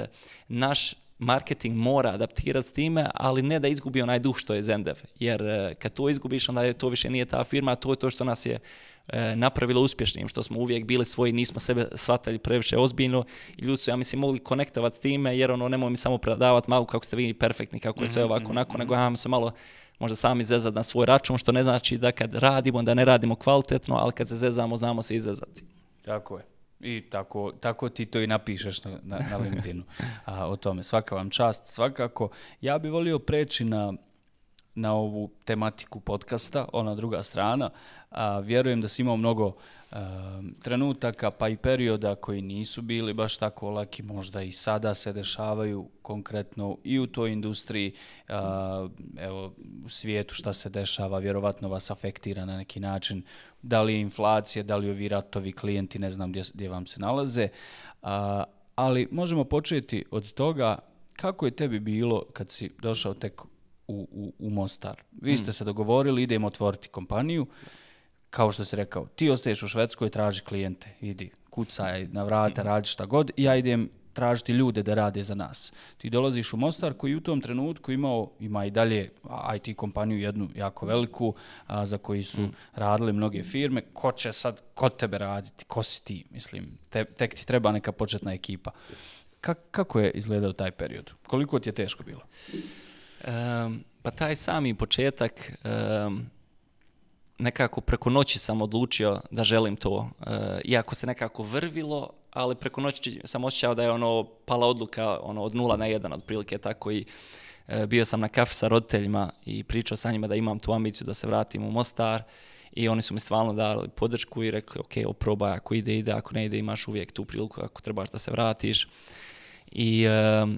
naš marketing mora adaptirati s time, ali ne da izgubi onaj duh što je Zendev. Jer kad to izgubiš, onda to više nije ta firma, to je to što nas je napravilo uspješnim, što smo uvijek bili svoji, nismo sebe shvatali previše ozbiljno i ljudi su, ja mislim, mogli konektovati s time, jer nemoj mi samo predavati malo kako ste vi perfektni, kako je sve ovako, onako, nego ajmo se malo možda sami zezati na svoj račun, što ne znači da kad radimo, da ne radimo kvalitetno, ali kad se zezamo, znamo se izezati. Tako je. I tako ti to i napišeš na LinkedInu o tome. Svaka vam čast, svakako. Ja bih volio preći na ovu tematiku podcasta, ona druga strana. Vjerujem da si imao mnogo trenutaka pa i perioda koji nisu bili baš tako laki, možda i sada se dešavaju konkretno i u toj industriji, evo u svijetu šta se dešava, vjerovatno vas afektira na neki način, da li je inflacija, da li ovi ratovi, klijenti, ne znam gdje vam se nalaze, ali možemo početi od toga kako je tebi bilo kad si došao tek u Mostar. Vi ste se dogovorili, idemo otvoriti kompaniju. Kao što si rekao, ti ostaješ u Švedskoj, traži klijente, idi, kucaj na vrata, radi šta god, ja idem tražiti ljude da rade za nas. Ti dolaziš u Mostar koji u tom trenutku ima i dalje IT kompaniju jednu jako veliku, za koji su radili mnoge firme. Ko će sad kod tebe raditi? Ko si ti? Mislim, tek ti treba neka početna ekipa. Kako je izgledao taj period? Koliko ti je teško bilo? Pa taj sami početak, nekako preko noći sam odlučio da želim to. Iako se nekako vrvilo, ali preko noći sam osjećao da je pala odluka od 0 na 1 otprilike tako i bio sam na kafi sa roditeljima i pričao sa njima da imam tu ambiciju da se vratim u Mostar i oni su mi stvarno dali podršku i rekli ok, probaj, ako ide, ako ne ide imaš uvijek tu priliku ako trebaš da se vratiš. I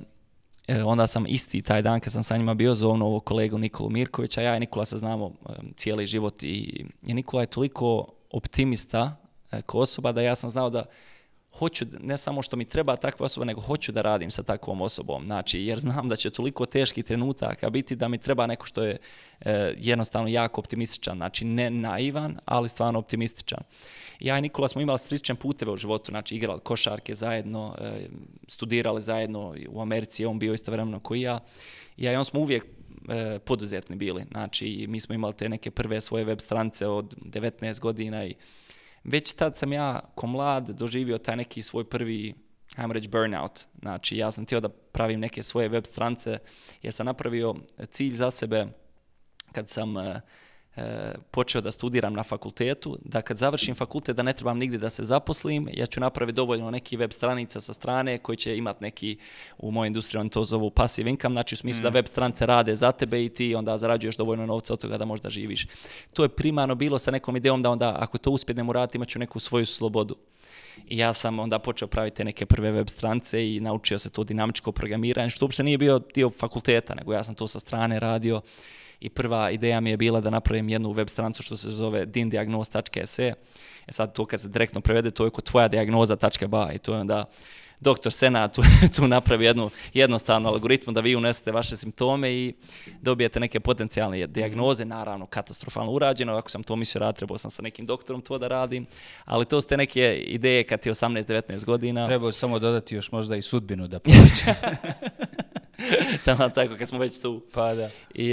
onda sam isti taj dan kad sam sa njima bio zovnuo ovog kolegu Nikolu Mirkovića, ja i Nikola se znamo cijeli život i Nikola je toliko optimista kao osoba da ja sam znao da hoću, ne samo što mi treba takva osoba, nego hoću da radim sa takvom osobom. Znači, jer znam da će toliko teških trenutaka biti da mi treba neko što je jednostavno jako optimističan. Znači, ne naivan, ali stvarno optimističan. Ja i Nikola smo imali slične puteve u životu, znači igrali košarke zajedno, studirali zajedno u Americi, on bio istovremeno koji ja. Ja i on smo uvijek poduzetni bili. Znači, mi smo imali te neke prve svoje web stranice od 19 godina i već tad sam ja ko mlad doživio taj neki svoj prvi, ajmo reći, burnout. Znači, ja sam htio da pravim neke svoje web stranice jer sam napravio cilj za sebe kad sam počeo da studiram na fakultetu, da kad završim fakultet da ne trebam nigdje da se zaposlim, ja ću napraviti dovoljno neki web stranica sa strane koji će imati neki, u mojoj industriji oni to zovu passive income, znači u smislu da web stranice rade za tebe i ti onda zarađuješ dovoljno novca od toga da možda živiš. To je primarno bilo sa nekom idejom da onda ako to uspjednem uraditi imat ću neku svoju slobodu. I ja sam onda počeo praviti neke prve web stranice i naučio se to dinamičko programiranje, što uopšte nije bio dio fakulteta, nego ja sam to sa strane radio. I prva ideja mi je bila da napravim jednu web stranicu što se zove dindiagnoz.se. Sad to kad se direktno prevede, to je kod tvoja dijagnoza.ba i to je onda doktor Sena tu napravi jednu jednostavnu algoritmu da vi unesete vaše simptome i dobijete neke potencijalne dijagnoze, naravno katastrofalno urađeno, ako sam to mislio raditi, trebao sam sa nekim doktorom to da radim, ali to su te neke ideje kad ti je 18-19 godina. Trebao samo dodati još možda i sudbinu da poveća. Tako kad smo već tu. Pa da.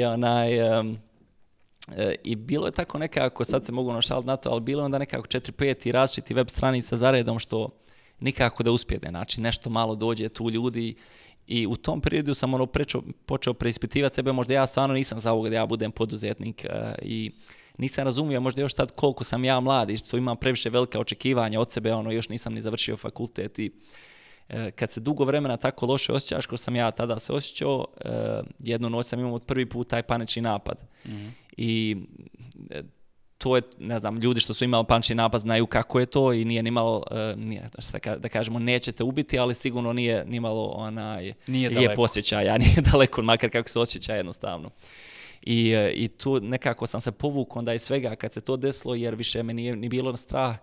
I bilo je tako nekako, sad se mogu našaliti na to, ali bilo je onda nekako 4-5 različiti web stranica za redom što nikako da uspjede. Znači nešto malo dođe tu ljudi i u tom periodu sam počeo preispitivati sebe, možda ja stvarno nisam za ovoga da ja budem poduzetnik i nisam razumio možda još tad koliko sam ja mlad i što imam previše velika očekivanja od sebe, još nisam ni završio fakultet i kad se dugo vremena tako loše osjećaš kao sam ja tada se osjećao, jednu noć sam imao od prvi put taj panični napad. I to je, ne znam, ljudi što su imali panični napad znaju kako je to i nije nimalo, da kažemo, nećete ubiti, ali sigurno nije nimalo lijep osjećaj, nije daleko, makar kako se osjeća jednostavno. I tu nekako sam se povukao onda iz svega kad se to desilo, jer više me nije ni bilo strah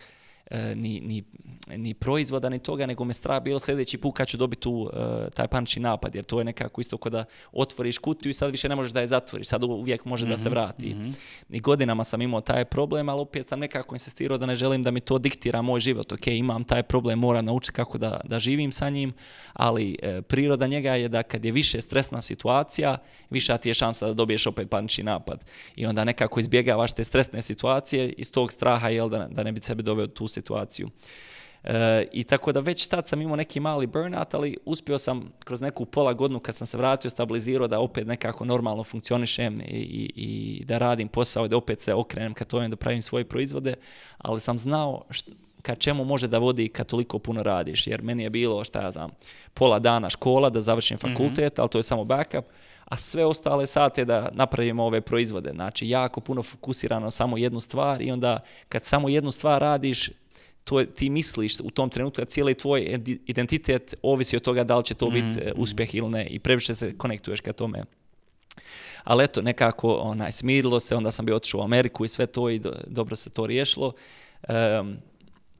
ni proizvoda, ni toga, nego me strah bilo sljedeći put kad ću dobiti taj panični napad, jer to je nekako isto kao da otvoriš kutiju i sad više ne možeš da je zatvoriš, sad uvijek može da se vrati. I godinama sam imao taj problem, ali opet sam nekako insistirao da ne želim da mi to diktira moj život. Ok, imam taj problem, moram naučiti kako da živim sa njim, ali priroda njega je da kad je više stresna situacija, viša ti je šansa da dobiješ opet panični napad. I onda nekako izbjegavaš te stresne situacije iz tog straha, da ne bi sebe doveo tu situaciju. I tako da već tad sam imao neki mali burnout, ali uspio sam kroz neku pola godinu kad sam se vratio stabilizirao da opet nekako normalno funkcionišem i da radim posao i da opet se okrenem ka tome da pravim svoje proizvode, ali sam znao ka čemu može da vodi kad toliko puno radiš, jer meni je bilo, pola dana škola da završim fakultet, ali to je samo backup, a sve ostale sate da napravimo ove proizvode. Znači, jako puno fokusirano samo jednu stvar i onda kad samo jednu stvar radiš, ti misliš u tom trenutku da cijeli tvoj identitet ovisi od toga da li će to biti uspjeh ili ne i previše se konektuješ ka tome. Ali eto, nekako smirilo se, onda sam bio otišao u Ameriku i sve to i dobro se to riješilo.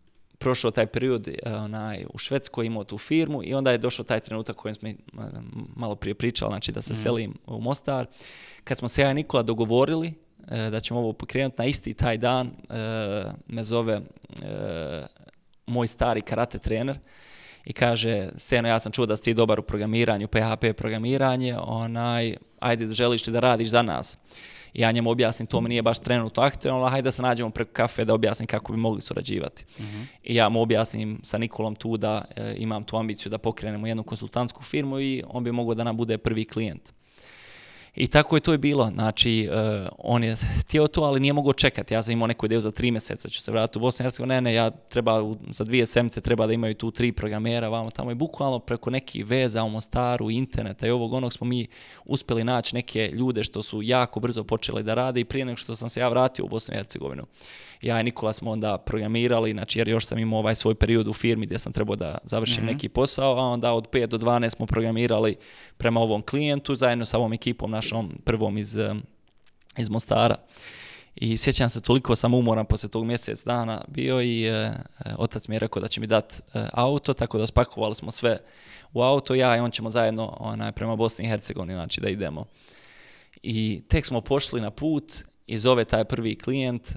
prošao taj period u Švedskoj, imao tu firmu i onda je došao taj trenutak kojem smo malo prije pričali, znači da se selim u Mostar. Kad smo se ja i Nikola dogovorili da ćemo ovo pokrenuti, na isti taj dan me zove moj stari karate trener i kaže, Seno, ja sam čuo da si ti dobar u programiranju, PHP programiranje, ajde, želiš li da radiš za nas? I ja njemu objasnim, to mi nije baš trenutno aktualno, ali hajde da se nađemo preko kafe da objasnim kako bi mogli surađivati. I ja mu objasnim sa Nikolom tu da imam tu ambiciju da pokrenemo jednu konsultantsku firmu i on bi mogao da nam bude prvi klijent. I tako je to i bilo, znači on je htio to, ali nije mogao čekati. Ja sam imao neku ideju za 3 mjeseca, ću se vratiti u Bosnu i Hercegovinu, ne, ja za 2 sedmice treba da imaju tu 3 programera, vamo tamo i bukvalno preko nekih veza u Mostaru, interneta i ovog onog smo mi uspjeli naći neke ljude što su jako brzo počeli da rade i prije nego što sam se ja vratio u Bosnu i Hercegovinu. Ja i Nikola smo onda programirali, znači jer još sam imao ovaj svoj period u firmi gdje sam trebao da završim neki posao, a onda od 5 do 12 smo programirali prema ovom klijentu zajedno sa ovom ekipom našom prvom iz Mostara. I sjećam se, toliko sam umoran poslije tog mjesec dana bio i otac mi je rekao da će mi dati auto, tako da spakovali smo sve u auto, ja i on ćemo zajedno prema Bosni i Hercegovini, znači da idemo. I tek smo pošli na put i zove taj prvi klijent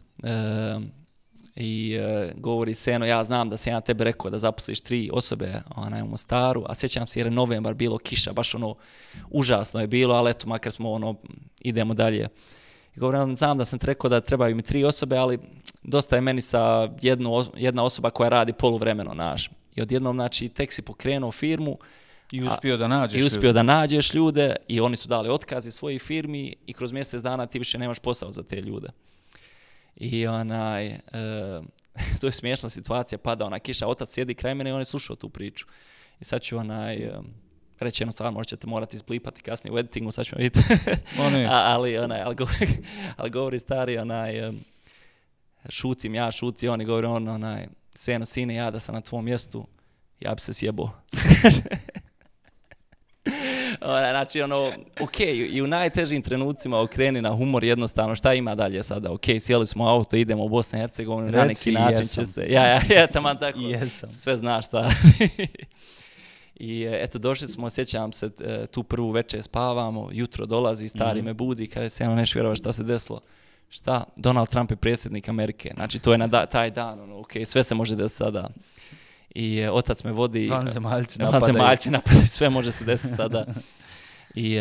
i govori, Seno, ja znam da sam ja tebe rekao da zaposliš 3 osobe u Mostaru, a sjećam se jer je novembar, bilo kiša, baš užasno je bilo, ali eto, makar smo idemo dalje. I govorim, znam da sam ti rekao da trebaju mi 3 osobe, ali dosta je meni sa jedna osoba koja radi poluvremeno, naš. I odjednom, znači, tek si pokrenuo firmu, I uspio da nađeš ljude i oni su dali otkaz iz svojih firmi i kroz mjesec dana ti više nemaš posao za te ljude. I to je smiješna situacija, pada ona kiša, otac sjedi kraj mene i on je slušao tu priču. I sad ću reći jednu stvar, možda ćete morati izblipati kasnije u editingu, sad ćemo vidjeti. ali govori stari, šuti, on i govori Seno, sine, ja da sam na tvom mjestu, ja bi se sjebao. Znači, ok, i u najtežim trenucima okreni na humor jednostavno, šta ima dalje sada? Ok, sjeli smo u auto, idemo u Bosnu i Hercegovinu, na neki način će se... Ja, taman tako, sve znaš šta. I eto, došli smo, sjećam se, tu prvu večer spavamo, jutro dolazi, stari me budi, kaže se, neš vjerovati šta se desilo. Šta? Donald Trump je predsjednik Amerike, znači to je na taj dan, ok, sve se može desiti sada. I otac me vodi... Vanzemaljci napadaju, sve može se desiti sada. I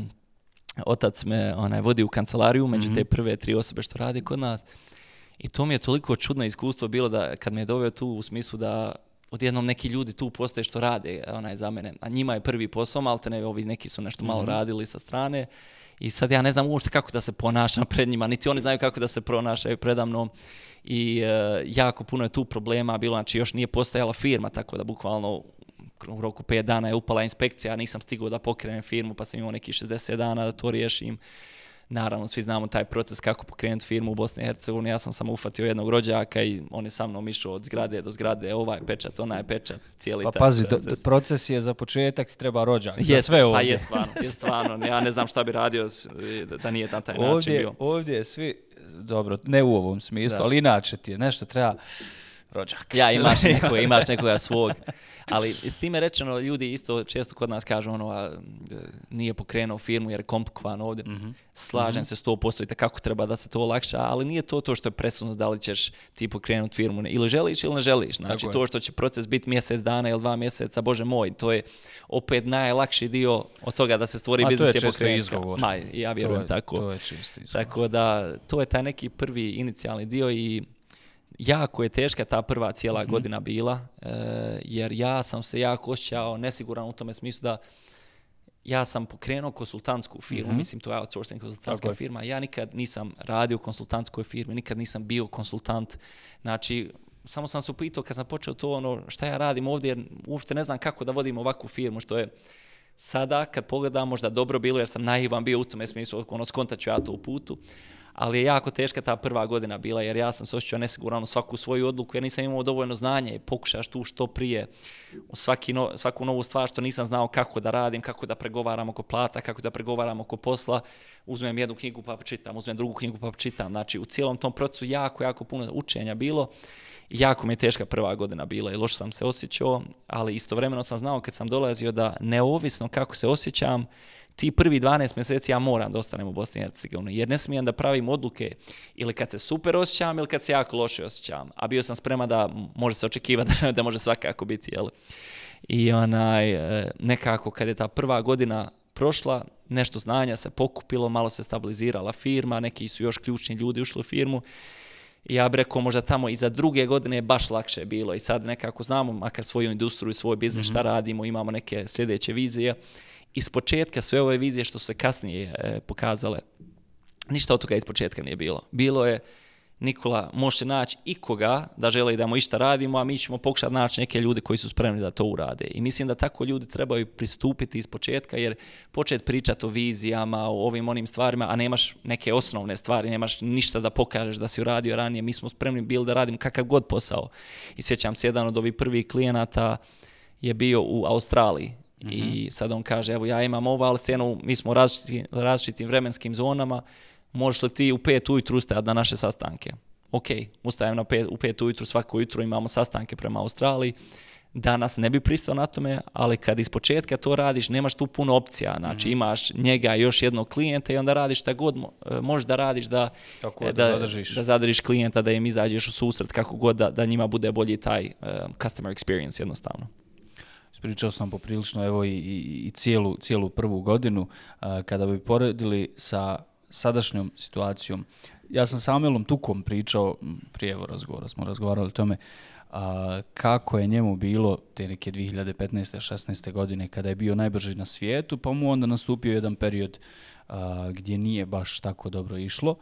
otac me vodi u kancelariju među te prve 3 osobe što radi kod nas. I to mi je toliko čudno iskustvo bilo da kad me je doveo tu u smislu da odjednom neki ljudi tu postoje što rade za mene. A njima je prvi posao, maltene ovi neki su nešto malo radili sa strane. I sad ja ne znam uopšte kako da se ponašam pred njima, niti oni znaju kako da se ponašaju predamnom. I jako puno je tu problema bilo, znači još nije postojala firma, tako da bukvalno u roku 5 dana je upala inspekcija, ja nisam stigao da pokrenem firmu, pa sam imao neki 60 dana da to riješim. Naravno, svi znamo taj proces kako pokrenuti firmu u Bosni i Hercegovini, ja sam samo ufatio jednog rođaka i on je sa mnom išao od zgrade do zgrade, ovaj pečat, onaj pečat, cijeli taj proces. Proces je za početak, ti treba rođak, za sve ovdje. Pa je stvarno, ja ne znam šta bi radio da nije na taj način bio. Ovdje svi, dobro, ne u ovom smislu, ali inače ti je nešto treba rođak. Ja, imaš nekoga svog. Ali s time rečeno, ljudi isto često kod nas kažu nije pokrenuo firmu jer je komplikovan ovdje. Slažem se 100% i kako treba da se to olakša, ali nije to što je presudno da li ćeš ti pokrenuti firmu. Ili želiš ili ne želiš. Znači to što će proces biti mjesec dana ili 2 mjeseca, bože moj, to je opet najlakši dio od toga da se stvori biznis je pokrenuti. Ja vjerujem tako. To je čisto izgovor. Tako da to je taj neki prvi inicijalni dio i jako je teška ta prva cijela godina bila, jer ja sam se jako osjećao nesiguran u tome smislu da ja sam pokrenuo konsultantsku firmu, mislim to je outsourcing konsultantska firma, ja nikad nisam radio u konsultantskoj firmi, nikad nisam bio konsultant, znači samo sam se upitao kad sam počeo to šta ja radim ovdje, jer uopšte ne znam kako da vodim ovakvu firmu, što je sada kad pogledam možda dobro bilo jer sam naivan bio u tome smislu, skontat ću ja to u putu. ali je jako teška ta prva godina bila, jer ja sam se osjećao nesigurno u svaku svoju odluku, jer nisam imao dovoljno znanja i pokušaš tu što prije u svaku novu stvar što nisam znao kako da radim, kako da pregovaram oko plata, kako da pregovaram oko posla, uzmem jednu knjigu pa čitam, uzmem drugu knjigu pa čitam. Znači, u cijelom tom procesu jako puno učenja bilo. Jako mi je teška prva godina bila i loše sam se osjećao, ali istovremeno sam znao kad sam dolazio da neovisno kako se osjećam, ti prvi 12 mjeseci ja moram da ostanem u Bosni i Hercegovini, jer ne smijem da pravim odluke ili kad se super osjećam ili kad se jako loše osjećam. A bio sam spreman da može se očekivati da može svakako biti, jel? I nekako kad je ta prva godina prošla, nešto znanja se pokupilo, malo se stabilizirala firma, neki su još ključni ljudi ušli u firmu. I ja bih rekao, možda tamo i za druge godine je baš lakše bilo i sad nekako znamo makar svoju industriju, svoj biznis, šta radimo, imamo neke sljedeće vizije. Iz početka sve ove vizije što su se kasnije pokazale, ništa od toga iz početka nije bilo. Bilo je, Nikola, može naći ikoga da želi da mu išta radimo, a mi ćemo pokušati naći neke ljude koji su spremni da to urade. I mislim da tako ljudi trebaju pristupiti iz početka, jer početi pričati o vizijama, o ovim onim stvarima, a nemaš neke osnovne stvari, nemaš ništa da pokažeš da si uradio ranije. Mi smo spremni bili da radimo kakav god posao. I sjećam se, jedan od ovih prvih klijenata je bio u Australiji. I sad on kaže, evo ja imam ovo, ali mi smo u različitim vremenskim zonama, možeš li ti u 5 ujutru ustajati na naše sastanke? Ok, ustajem u 5 ujutru, svako jutro imamo sastanke prema Australiji. Danas ne bi pristao na tome, ali kad iz početka to radiš, nemaš tu puno opcija. Znači imaš njega i još jednog klijenta i onda radiš šta god možeš da radiš da zadržiš klijenta, da im izađeš u susret kako god da njima bude bolji taj customer experience jednostavno. Ispričao sam poprilično evo i cijelu prvu godinu. Kada bi poredili sa sadašnjom situacijom, ja sam sa Amelom Tukom pričao, prije razgovora smo razgovarali o tome, kako je njemu bilo te neke 2015-16. godine kada je bio najbrži na svijetu, pa mu onda nastupio jedan period gdje nije baš tako dobro išlo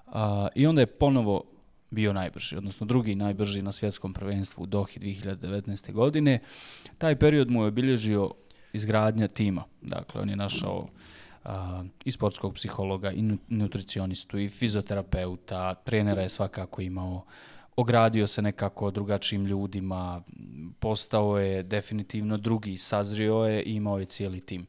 i onda je ponovo bio najbrži, odnosno drugi najbrži na svjetskom prvenstvu u Dohi 2019. godine. Taj period mu je obilježio izgradnja tima. Dakle, on je našao i sportskog psihologa, i nutricionistu, i fizioterapeuta, trenera je svakako imao, ogradio se nekako drugačijim ljudima, postao je definitivno drugi, sazrio je i imao je cijeli tim.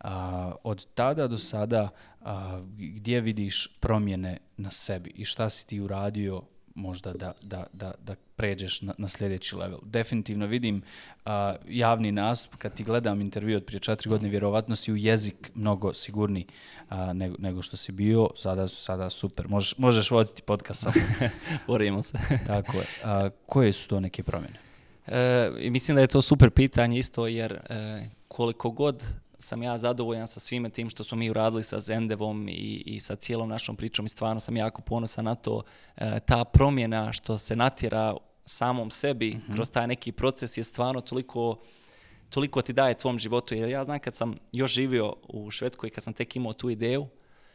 Od tada do sada, gdje vidiš promjene na sebi i šta si ti uradio možda da pređeš na sljedeći level? Definitivno vidim javni nastup, kad ti gledam intervju od prije 4 godine, vjerovatno si u jezik mnogo sigurniji nego što si bio. Sada super, možeš voditi podcast. Borimo se. Tako je. Koje su to neke promjene? Mislim da je to super pitanje isto, jer koliko god sam ja zadovoljan sa svime tim što smo mi uradili sa Zendevom i sa cijelom našom pričom i stvarno sam jako ponosan na to. Ta promjena što se natjera samom sebi kroz taj neki proces je stvarno toliko ti daje tvom životu. Jer ja znam kad sam još živio u Švedskoj, kad sam tek imao tu ideju,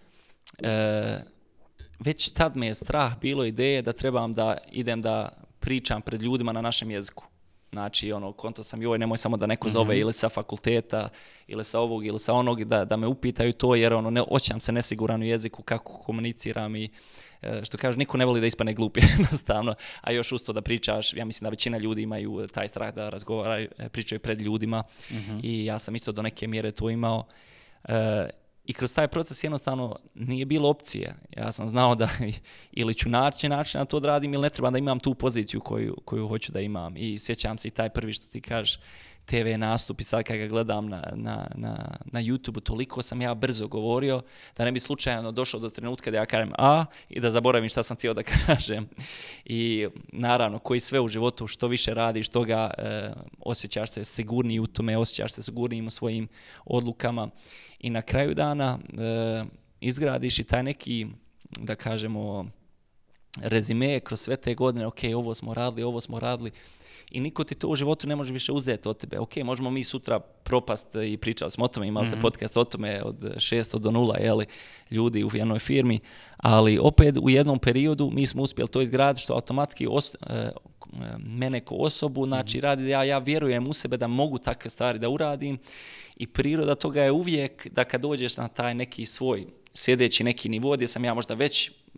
već tad me je strah bilo ideje da trebam da idem da pričam pred ljudima na našem jeziku. Znači, konto sam, nemoj samo da neko zove ili sa fakulteta, ili sa ovog, ili sa onog, da me upitaju to, jer osjećam se nesiguran u jeziku, kako komuniciram i što kažu, niko ne voli da ispane glupi jednostavno, a još uz to da pričaš, ja mislim da većina ljudi imaju taj strah da razgovaraju, pričaju pred ljudima i ja sam isto do neke mjere to imao. I kroz taj proces jednostavno nije bilo opcije. Ja sam znao da ili ću naći način na to da radim ili ne treba da imam tu poziciju koju hoću da imam. I sjećam se i taj prvi što ti kažeš, TV nastup i sad kad ga gledam na YouTube-u, toliko sam ja brzo govorio da ne bi slučajno došao do trenutka da ja kažem i da zaboravim šta sam htio da kažem. I naravno, koji sve u životu, što više radiš, toga osjećaš se sigurniji u tome, osjećaš se sigurnijim u svojim odlukama. I na kraju dana izgradiš i taj neki, da kažemo, rezime kroz sve te godine, ok, ovo smo radili i niko ti to u životu ne može više uzeti od tebe. Ok, možemo mi sutra propast i pričali smo o tome, imali ste podcast o tome od 600 do 0, ljudi u jednoj firmi, ali opet u jednom periodu mi smo uspjeli to izgraditi što automatski mene ko osobu, znači radi ja vjerujem u sebe da mogu takve stvari da uradim i priroda toga je uvijek da kad dođeš na taj neki svoj sljedeći neki nivo gdje sam ja možda već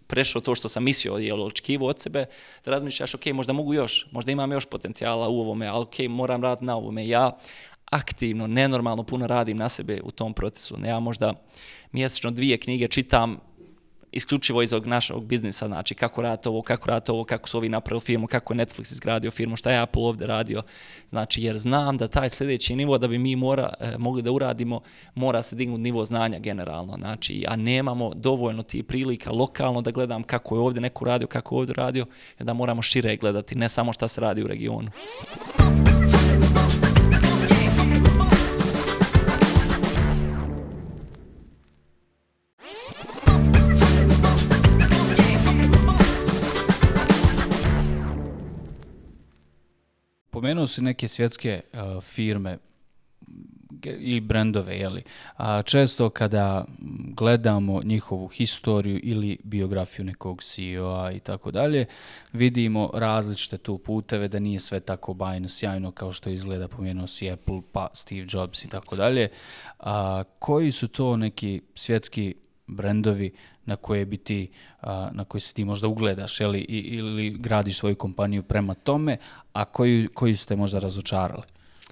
prešao to što sam mislio ili očekivao od sebe, da razmišljaš, ok, možda mogu još, možda imam još potencijala u ovome, ali ok, moram raditi na ovome. Ja aktivno, nenormalno puno radim na sebe u tom procesu. Ja možda mjesečno 2 knjige čitam isključivo iz ovog našeg biznisa, znači kako raditi ovo, kako su ovi napravili firmu, kako je Netflix izgradio firmu, šta je Apple ovdje radio. Znači, jer znam da taj sljedeći nivo da bi mi mogli da uradimo, mora se dignuti nivo znanja generalno. Znači, a nemamo dovoljno tih prilika lokalno da gledam kako je ovdje neko radio, kako je ovdje radio, i da moramo šire gledati, ne samo šta se radi u regionu. Pomenuo si neke svjetske firme i brendove, jeli? Često kada gledamo njihovu historiju ili biografiju nekog CEO-a i tako dalje, vidimo različite tu puteve, da nije sve tako bajno, sjajno kao što izgleda, pomenuo si Apple, pa Steve Jobs i tako dalje. Koji su to neki svjetski brendovi na koje se ti možda ugledaš, jeli, ili gradiš svoju kompaniju prema tome, a koji ste možda razočarali?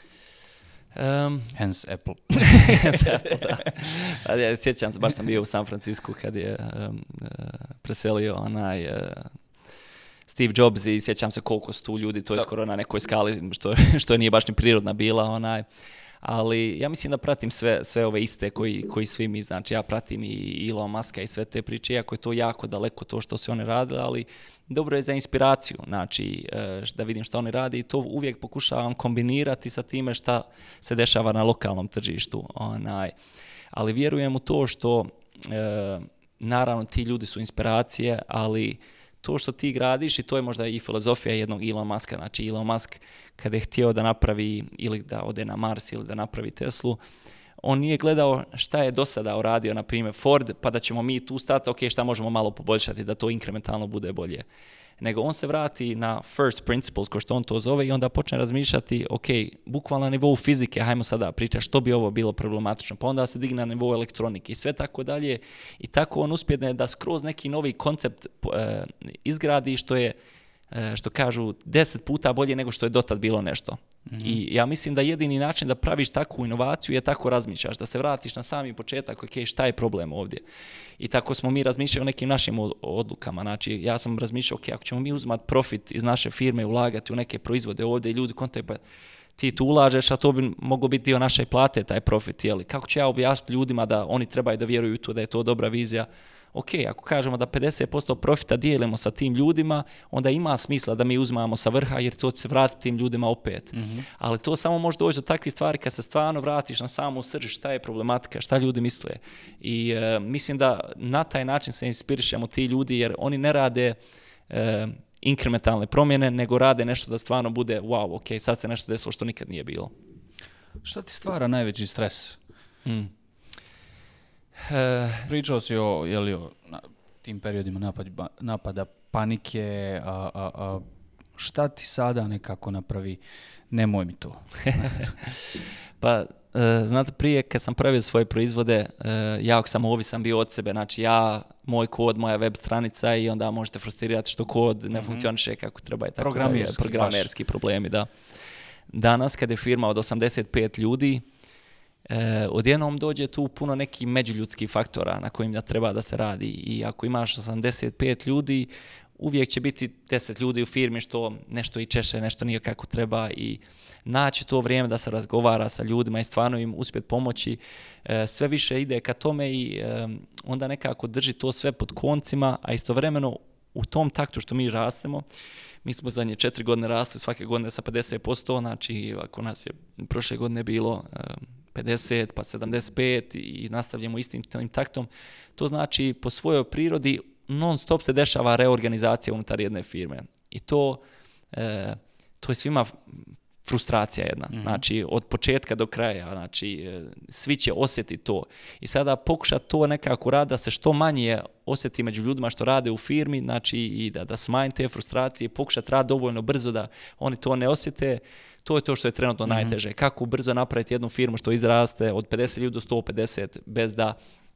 Hence Apple. Hence Apple, da. Ja sjećam se, baš sam bio u San Francisku kad je preselio Steve Jobs i sjećam se koliko su tu ljudi, to je skoro na nekoj skali, što nije baš ni prirodna bila, ali ja mislim da pratim sve ove iste koji svi mi, znači ja pratim i Elon Muska i sve te priče, iako je to jako daleko to što se oni radili, ali dobro je za inspiraciju, znači da vidim što oni radi i to uvijek pokušavam kombinirati sa time šta se dešava na lokalnom tržištu. Ali vjerujem u to što, naravno ti ljudi su inspiracije, ali to što ti gradiš, i to je možda i filozofija jednog Elon Muska, znači Elon Musk kada je htio da napravi ili da ode na Mars ili da napravi Teslu, on nije gledao šta je do sada uradio, na primjer Ford, pa da ćemo mi tu stati, ok, šta možemo malo poboljšati da to inkrementalno bude bolje. Nego on se vrati na first principles, ko što on to zove, i onda počne razmišljati, ok, bukvalno na nivou fizike, hajmo sada pričati što bi ovo bilo problematično, pa onda se digne na nivou elektronike i sve tako dalje. I tako on uspjene da skroz neki novi koncept izgradi što kažu 10 puta bolje nego što je dotad bilo nešto. Mm-hmm. I ja mislim da jedini način da praviš takvu inovaciju je tako razmišljaš, da se vratiš na sami početak, ok, šta je problem ovdje. I tako smo mi razmišljali o nekim našim odlukama. Znači, ja sam razmišljao, ok, ako ćemo mi uzimati profit iz naše firme, ulagati u neke proizvode ovdje i ljudi kontaju, pa ti tu ulažeš, a to bi moglo biti dio naše plate, taj profit, jeli? Kako ću ja objasniti ljudima da oni trebaju da vjeruju u to, da je to dobra vizija? Ok, ako kažemo da 50% profita dijelimo sa tim ljudima, onda ima smisla da mi uzmamo sa vrha, jer to će se vratiti tim ljudima opet. Mm-hmm. Ali to samo može doći do takvih stvari kad se stvarno vratiš na samu srž, šta je problematika, šta ljudi misle. I mislim da na taj način se inspirišemo ti ljudi, jer oni ne rade inkrementalne promjene, nego rade nešto da stvarno bude wow, ok, sad se nešto desilo što nikad nije bilo. Šta ti stvara najveći stres? Pričao si o tim periodima napada panike, šta ti sada nekako napravi, nemoj mi to. Pa, znate, prije kad sam pravio svoje proizvode, ja sam ovisan bio od sebe, znači moj kod, moja web stranica, i onda možete frustrirati što kod ne funkcioniše kako treba i tako programerski problemi, da. Danas kad je firma od 85 ljudi, odjednom dođe tu puno nekih međuljudskih faktora na kojim treba da se radi, i ako imaš 85 ljudi, uvijek će biti 10 ljudi u firmi što nešto i češe, nešto nije kako treba, i naći to vrijeme da se razgovara sa ljudima i stvarno im uspjeti pomoći, sve više ide ka tome, i onda nekako drži to sve pod koncima, a istovremeno u tom taktu što mi rastemo, mi smo zadnje 4 godine rasli svake godine sa 50%, znači ako nas je prošle godine bilo 50, pa 75 i nastavljamo istim tim taktom, to znači po svojoj prirodi non stop se dešava reorganizacija unutar jedne firme. I to je svima frustracija jedna. Mm-hmm. Znači, od početka do kraja, znači, svi će osjetiti to. I sada pokušati to nekako rada da se što manje osjeti među ljudima što rade u firmi, znači, i da smanji te frustracije, pokušati rad dovoljno brzo da oni to ne osjete. To je to što je trenutno najteže. Kako brzo napraviti jednu firmu što izraste od 50 ljudi do 150 bez da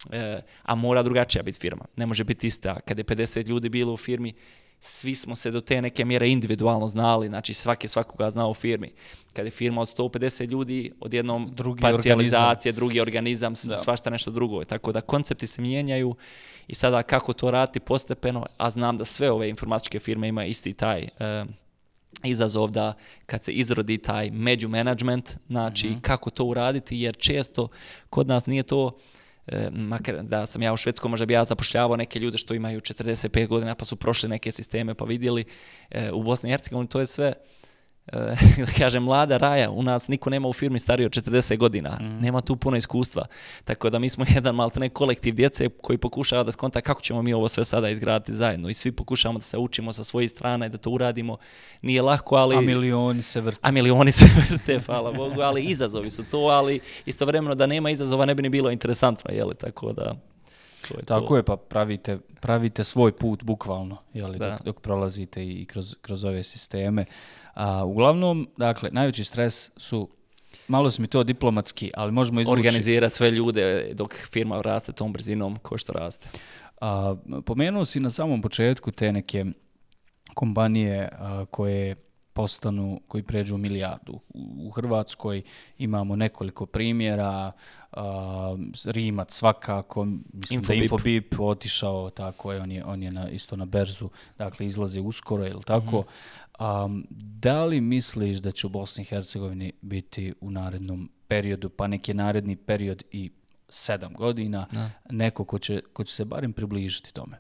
a mora drugačija biti firma. Ne može biti ista. Kad je 50 ljudi bilo u firmi, svi smo se do te neke mjere individualno znali, znači svakoga znao u firmi. Kad je firma od 150 ljudi, odjednom parcijalizacije, drugi organizam, svašta nešto drugo. Tako da koncepti se mijenjaju i sada kako to raditi postepeno, a znam da sve ove informatičke firme imaju isti taj izazov da kad se izrodi taj međumanagement, znači kako to uraditi, jer često kod nas nije to, makar da sam ja u Švedskoj, možda bi ja zapošljavao neke ljude što imaju 45 godina pa su prošli neke sisteme pa vidjeli, u Bosni i Hercegovini to je sve, kažem, mlada raja, u nas niko nema u firmi stariji od 40 godina, nema tu puno iskustva, tako da mi smo jedan maltene kolektiv djece koji pokušava da skonta kako ćemo mi ovo sve sada izgraditi zajedno i svi pokušavamo da se učimo sa svojih strana i da to uradimo, nije lako, ali... A milioni se vrte. A milioni se vrte, hvala Bogu, ali izazovi su to, ali istovremeno da nema izazova ne bi ni bilo interesantno, jeli, tako da... Tako je, pa pravite svoj put bukvalno, jeli, dok prolazite i kroz ove sisteme. Uglavnom, dakle, najveći stres su, malo su mi to diplomatski, ali možemo izvući... Organizirati sve ljude dok firma raste tom brzinom ko što raste. Pomenuo si na samom početku te neke kompanije koje koji pređu milijardu. U Hrvatskoj imamo nekoliko primjera, Rimac svakako, mislim da Infobip otišao, tako je, on je isto na berzu, dakle izlazi uskoro, je li tako? Da li misliš da će u Bosni i Hercegovini biti u narednom periodu, pa neki naredni period i 7 godina, neko ko će se barem približiti tome?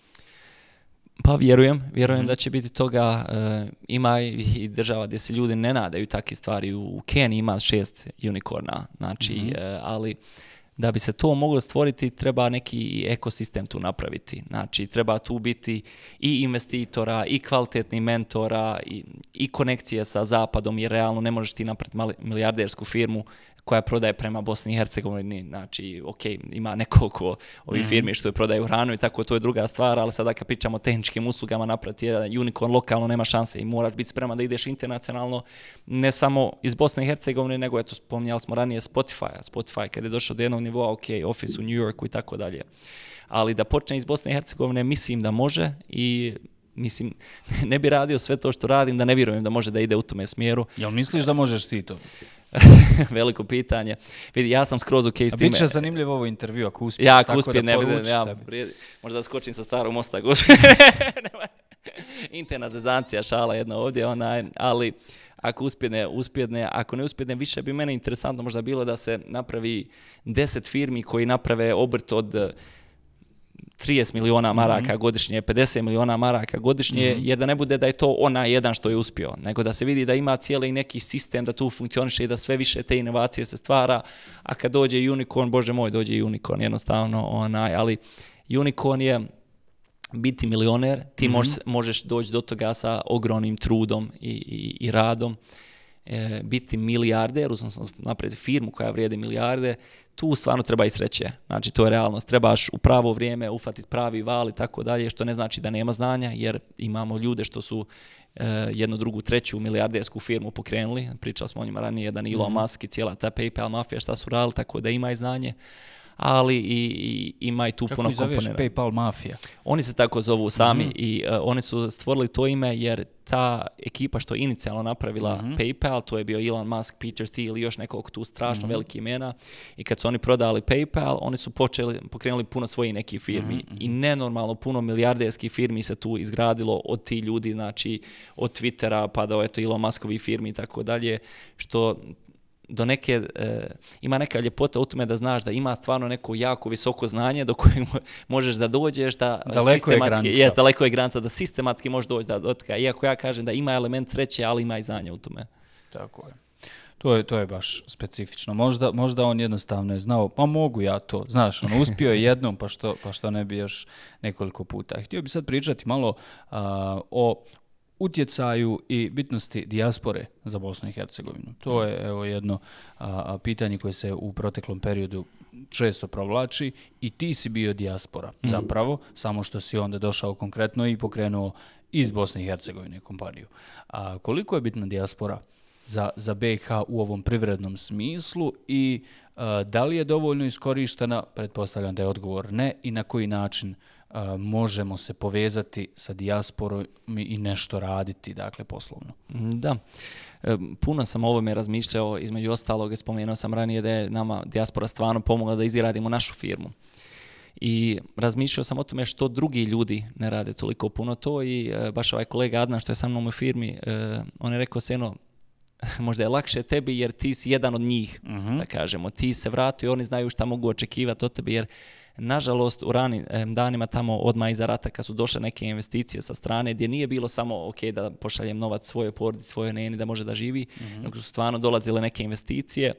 Pa vjerujem da će biti toga. Ima i država gdje se ljudi ne nadaju takve stvari. U Keniji ima 6 unikorna, znači, ali da bi se to moglo stvoriti treba neki ekosistem tu napraviti. Znači, treba tu biti i investitora, i kvalitetni mentora, i konekcije sa zapadom, jer realno ne možeš ti napraviti milijardersku firmu koja prodaje prema Bosni i Hercegovini, znači, ok, ima nekoliko ovih firmi što je prodaju hranu i tako, to je druga stvar, ali sada kad pričamo o tehničkim uslugama, napraviti jedan unicorn lokalno nema šanse i moraš biti spreman da ideš internacionalno, ne samo iz Bosne i Hercegovine, nego, eto, spominjali smo ranije Spotify, kad je došao do jednog nivoa, ok, Office u New Yorku i tako dalje. Ali da počne iz Bosne i Hercegovine, mislim da može i mislim, ne bi radio sve to što radim, da ne vjerujem da može da ide u tome smjeru. Jel misliš da možeš ti to? Veliko pitanje. Vidi, ja sam skroz ok s time. Biće zanimljivo ovo intervju ako uspiješ. Ja ako uspijem, ne vidim, možda da skočim sa starog mosta. Interna zezancija, šala jedna ovdje, ali ako uspjedne, ako ne uspjedne, više bi mene interesantno možda bilo da se napravi 10 firmi koji naprave obrt od 30 miliona maraka godišnje, 50 miliona maraka godišnje, jer da ne bude da je to onaj jedan što je uspio, nego da se vidi da ima cijeli neki sistem da tu funkcioniše i da sve više te inovacije se stvara, a kad dođe unicorn, bože moj, dođe unicorn, jednostavno, ali unicorn je biti milioner, ti možeš doći do toga sa ogromnim trudom i radom, biti milijarder, odnosno napraviti firmu koja vrijedi milijarde, tu stvarno treba i sreće. Znači, to je realnost. Trebaš u pravo vrijeme ufatiti pravi val i tako dalje, što ne znači da nema znanja, jer imamo ljude što su jednu, drugu, treću milijardersku firmu pokrenuli. Pričali smo o njima ranije, jedan Elon Musk i cijela ta PayPal mafija šta su radili, tako da ima i znanje. Ali ima i tu puno komponenta. Kako zoveš PayPal mafija? Oni se tako zovu sami i oni su stvorili to ime jer ta ekipa što je inicijalno napravila PayPal, to je bio Elon Musk, Peter Thiel i još nekoliko tu strašno veliki imena, i kad su oni prodali PayPal, oni su pokrenuli puno svojih nekih firmi i nenormalno puno milijarderskih firmi se tu izgradilo od ti ljudi, znači od Twittera pa do Elon Muskovih firmi i tako dalje, što do neke, ima neka ljepota u tome da znaš da ima stvarno neko jako visoko znanje do kojeg možeš da dođeš, da daleko je granica, da sistematski možeš doći do toga. Iako ja kažem da ima element sreće, ali ima i znanje u tome. Tako je. To je baš specifično. Možda on jednostavno je znao, pa mogu ja to. Znaš, on uspio je jednom, pa što ne bi još nekoliko puta. Htio bi sad pričati malo o utjecaju i bitnosti dijaspore za Bosnu i Hercegovinu. To je jedno pitanje koje se u proteklom periodu često provlači i ti si bio dijaspora zapravo, samo što si onda došao konkretno i pokrenuo iz Bosne i Hercegovine kompaniju. Koliko je bitna dijaspora za BiH u ovom privrednom smislu i da li je dovoljno iskorištena? Pretpostavljam da je odgovor ne, i na koji način možemo se povezati sa dijasporom i nešto raditi, dakle, poslovno. Da, puno sam o ovome razmišljao, između ostalog spomenuo sam ranije da je nama dijaspora stvarno pomogla da izgradimo našu firmu. I razmišljao sam o tome što drugi ljudi ne rade toliko puno to i baš ovaj kolega Adnan što je sa mnom u firmi, on je rekao Seno, možda je lakše tebi jer ti si jedan od njih, da kažemo. Ti se vrati i oni znaju šta mogu očekivati od tebi jer nažalost u ranim danima tamo odmah iza rata kad su došle neke investicije sa strane gdje nije bilo samo ok da pošaljem novac svojoj porodici, svojoj neni da može da živi, nego su stvarno dolazile neke investicije,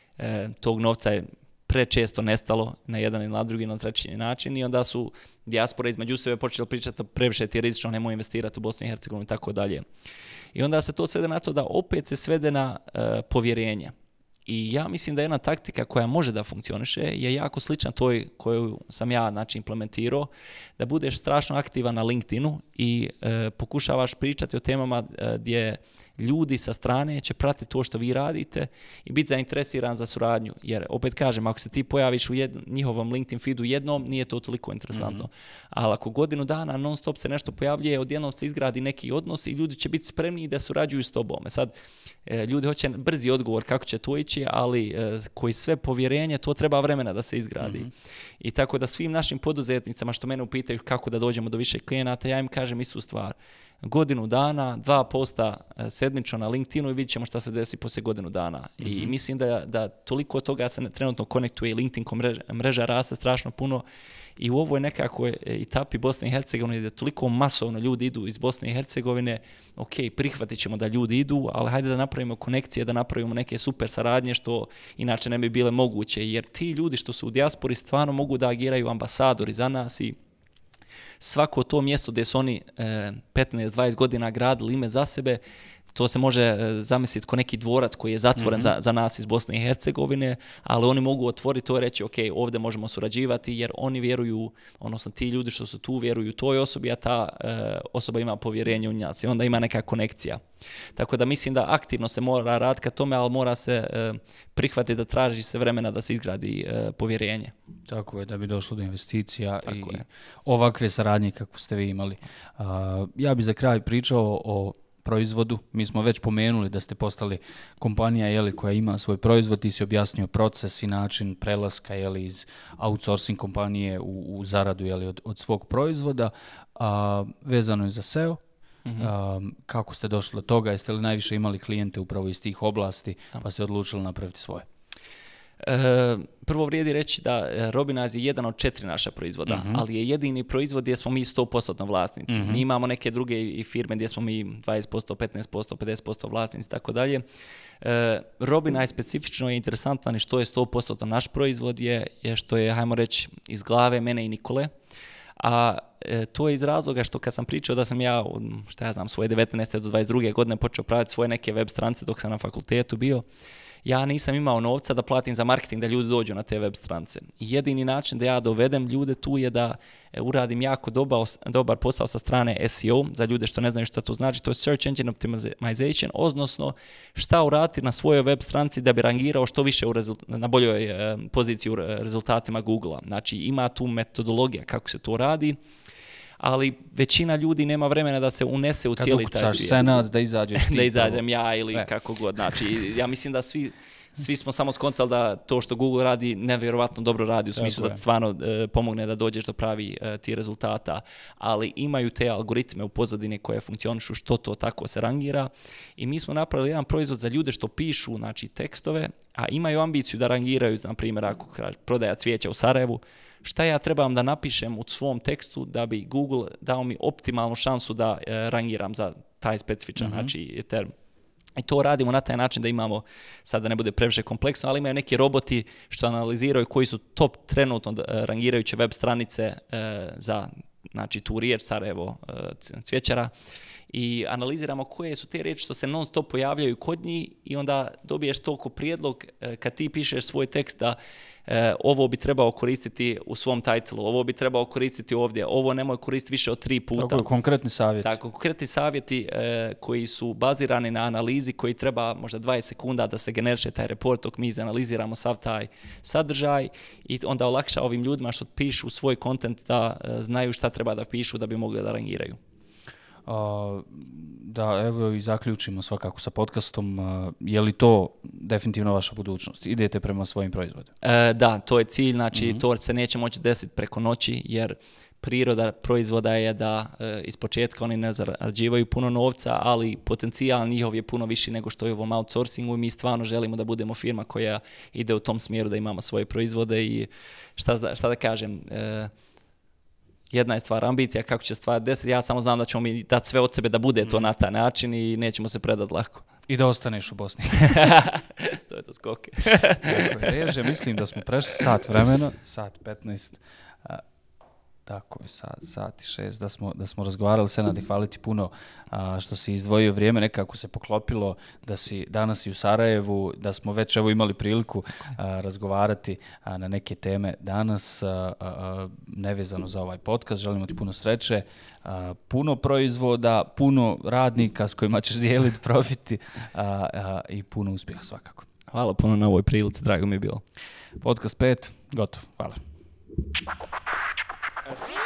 tog novca je prečesto nestalo na jedan ili na drugi ili na treći način i onda su dijaspore između sebe počeli pričati previše ti je rizično, nemoj investirati u Bosni i Hercegovini i tako dalje. I onda se to svede na to da opet se svede na povjerenje. I ja mislim da jedna taktika koja može da funkcioniše je jako slična toj koju sam ja implementirao, da budeš strašno aktivan na LinkedInu i pokušavaš pričati o temama gdje ljudi sa strane će pratiti to što vi radite i biti zainteresiran za suradnju. Jer, opet kažem, ako se ti pojaviš u njihovom LinkedIn feedu jednom, nije to toliko interesantno. Ali ako godinu dana non stop se nešto pojavljuje, odjednom se izgradi neki odnos i ljudi će biti spremni da surađuju s tobom. Sad, ljudi hoće brzi odgovor kako će to ići, ali koji sve povjerenje, to treba vremena da se izgradi. I tako da svim našim poduzetnicama što mene upitaju kako da dođemo do više klijenata, ja im kažem istu stvar. Godinu dana, 2 posta sedmično na LinkedInu i vidjet ćemo šta se desi poslije godinu dana. I mislim da toliko toga se trenutno konektuje i LinkedIn mreža raste strašno puno i u ovoj nekakvoj etapi Bosne i Hercegovine gdje toliko masovno ljudi idu iz Bosne i Hercegovine, ok, prihvatit ćemo da ljudi idu, ali hajde da napravimo konekcije, da napravimo neke super saradnje što inače ne bi bile moguće, jer ti ljudi što su u dijaspori stvarno mogu da agiraju ambasadori za nas i svako to mjesto gdje su oni 15-20 godina gradili ime za sebe, to se može zamisliti ko neki dvorac koji je zatvoren za nas iz Bosne i Hercegovine, ali oni mogu otvoriti to i reći ok, ovdje možemo surađivati jer oni vjeruju, odnosno ti ljudi što su tu vjeruju toj osobi, a ta osoba ima povjerenje u nas i onda ima neka konekcija. Tako da mislim da aktivno se mora raditi ka tome, ali mora se prihvatiti da traži se vremena da se izgradi povjerenje. Tako je, da bi došlo do investicija i ovakve saradnje kako ste vi imali. Ja bi za kraj pričao o proizvodu. Mi smo već pomenuli da ste postali kompanija koja ima svoj proizvod, ti si objasnio proces i način prelaska iz outsourcing kompanije u zaradu od svog proizvoda. Vezano je za SEO. Kako ste došli do toga? Jeste li najviše imali klijente upravo iz tih oblasti pa ste odlučili napraviti svoje? Prvo vrijedi reći da Robinaz je jedan od 4 naša proizvoda, ali je jedini proizvod gdje smo mi 100% vlasnici. Mi imamo neke druge i firme gdje smo mi 20%, 15%, 50% vlasnici i tako dalje. Robinaz specifično je interesantan i što je 100% naš proizvod je što je, hajmo reći, iz glave mene i Nikole. A to je iz razloga što kad sam pričao da sam ja, svoje 19. do 22. godine počeo praviti svoje neke web stranice dok sam na fakultetu bio, ja nisam imao novca da platim za marketing da ljudi dođu na te web stranice. Jedini način da ja dovedem ljude tu je da uradim jako dobar posao sa strane SEO, za ljude što ne znaju šta to znači, to je Search Engine Optimization, odnosno šta uraditi na svojoj web stranici da bi rangirao što više na boljoj poziciji u rezultatima Google-a. Znači ima tu metodologija kako se to radi, ali većina ljudi nema vremena da se unese u cijeli taj svijet. Kad ukucaš Senat da izađeš ti. Da izađem ja ili kako god. Znači, ja mislim da svi smo samo skontali da to što Google radi nevjerovatno dobro radi u smislu da stvarno pomogne da dođeš do pravi ti rezultata, ali imaju te algoritme u pozadini koje funkcionišu što to tako se rangira i mi smo napravili jedan proizvod za ljude što pišu tekstove, a imaju ambiciju da rangiraju, na primjer, ako prodaja cvijeća u Sarajevu, šta ja trebam da napišem u svom tekstu da bi Google dao mi optimalnu šansu da rangiram za taj specifičan term. I to radimo na taj način da imamo, sad da ne bude previše kompleksno, ali imaju neki roboti što analiziraju koji su top trenutno rangirajuće web stranice za tu riječ Sarajevo cvjećara i analiziramo koje su te riječi što se non stop pojavljaju kod njih i onda dobiješ toliko prijedlog kad ti pišeš svoj tekst da ovo bi trebao koristiti u svom titlu, ovo bi trebao koristiti ovdje, ovo nemoj koristiti više od 3 puta. Tako, konkretni savjeti. Tako, konkretni savjeti koji su bazirani na analizi, koji treba možda 20 sekunda da se generiše taj report dok mi izanaliziramo sav taj sadržaj i onda olakša ovim ljudima što pišu svoj kontent da znaju šta treba da pišu da bi mogli da rangiraju. Da, evo i zaključimo svakako sa podcastom. Je li to definitivno vaša budućnost? Idete prema svojim proizvodima? Da, to je cilj, znači to se neće moći desiti preko noći, jer priroda proizvoda je da iz početka oni ne zarađivaju puno novca, ali potencijal njihov je puno viši nego što je u ovom outsourcingu i mi stvarno želimo da budemo firma koja ide u tom smjeru da imamo svoje proizvode i šta da kažem, jedna je stvar ambicija, kako će stvar desiti, ja samo znam da ćemo mi dati sve od sebe da bude to na taj način i nećemo se predati lako. I da ostaneš u Bosni. To je to skoke. Tako je, reže, mislim da smo prešli sat vremena, sat 15, tako je, sat i 6, da smo razgovarali. Senade, hvala ti puno što si izdvojio vrijeme, nekako se poklopilo da si danas i u Sarajevu, da smo već evo imali priliku razgovarati na neke teme danas, nevezano za ovaj podcast. Želimo ti puno sreće, puno proizvoda, puno radnika s kojima ćeš dijeliti profiti i puno uspjeha svakako. Hvala puno na ovoj prilici, drago mi je bilo. Podcast 5, gotov, hvala.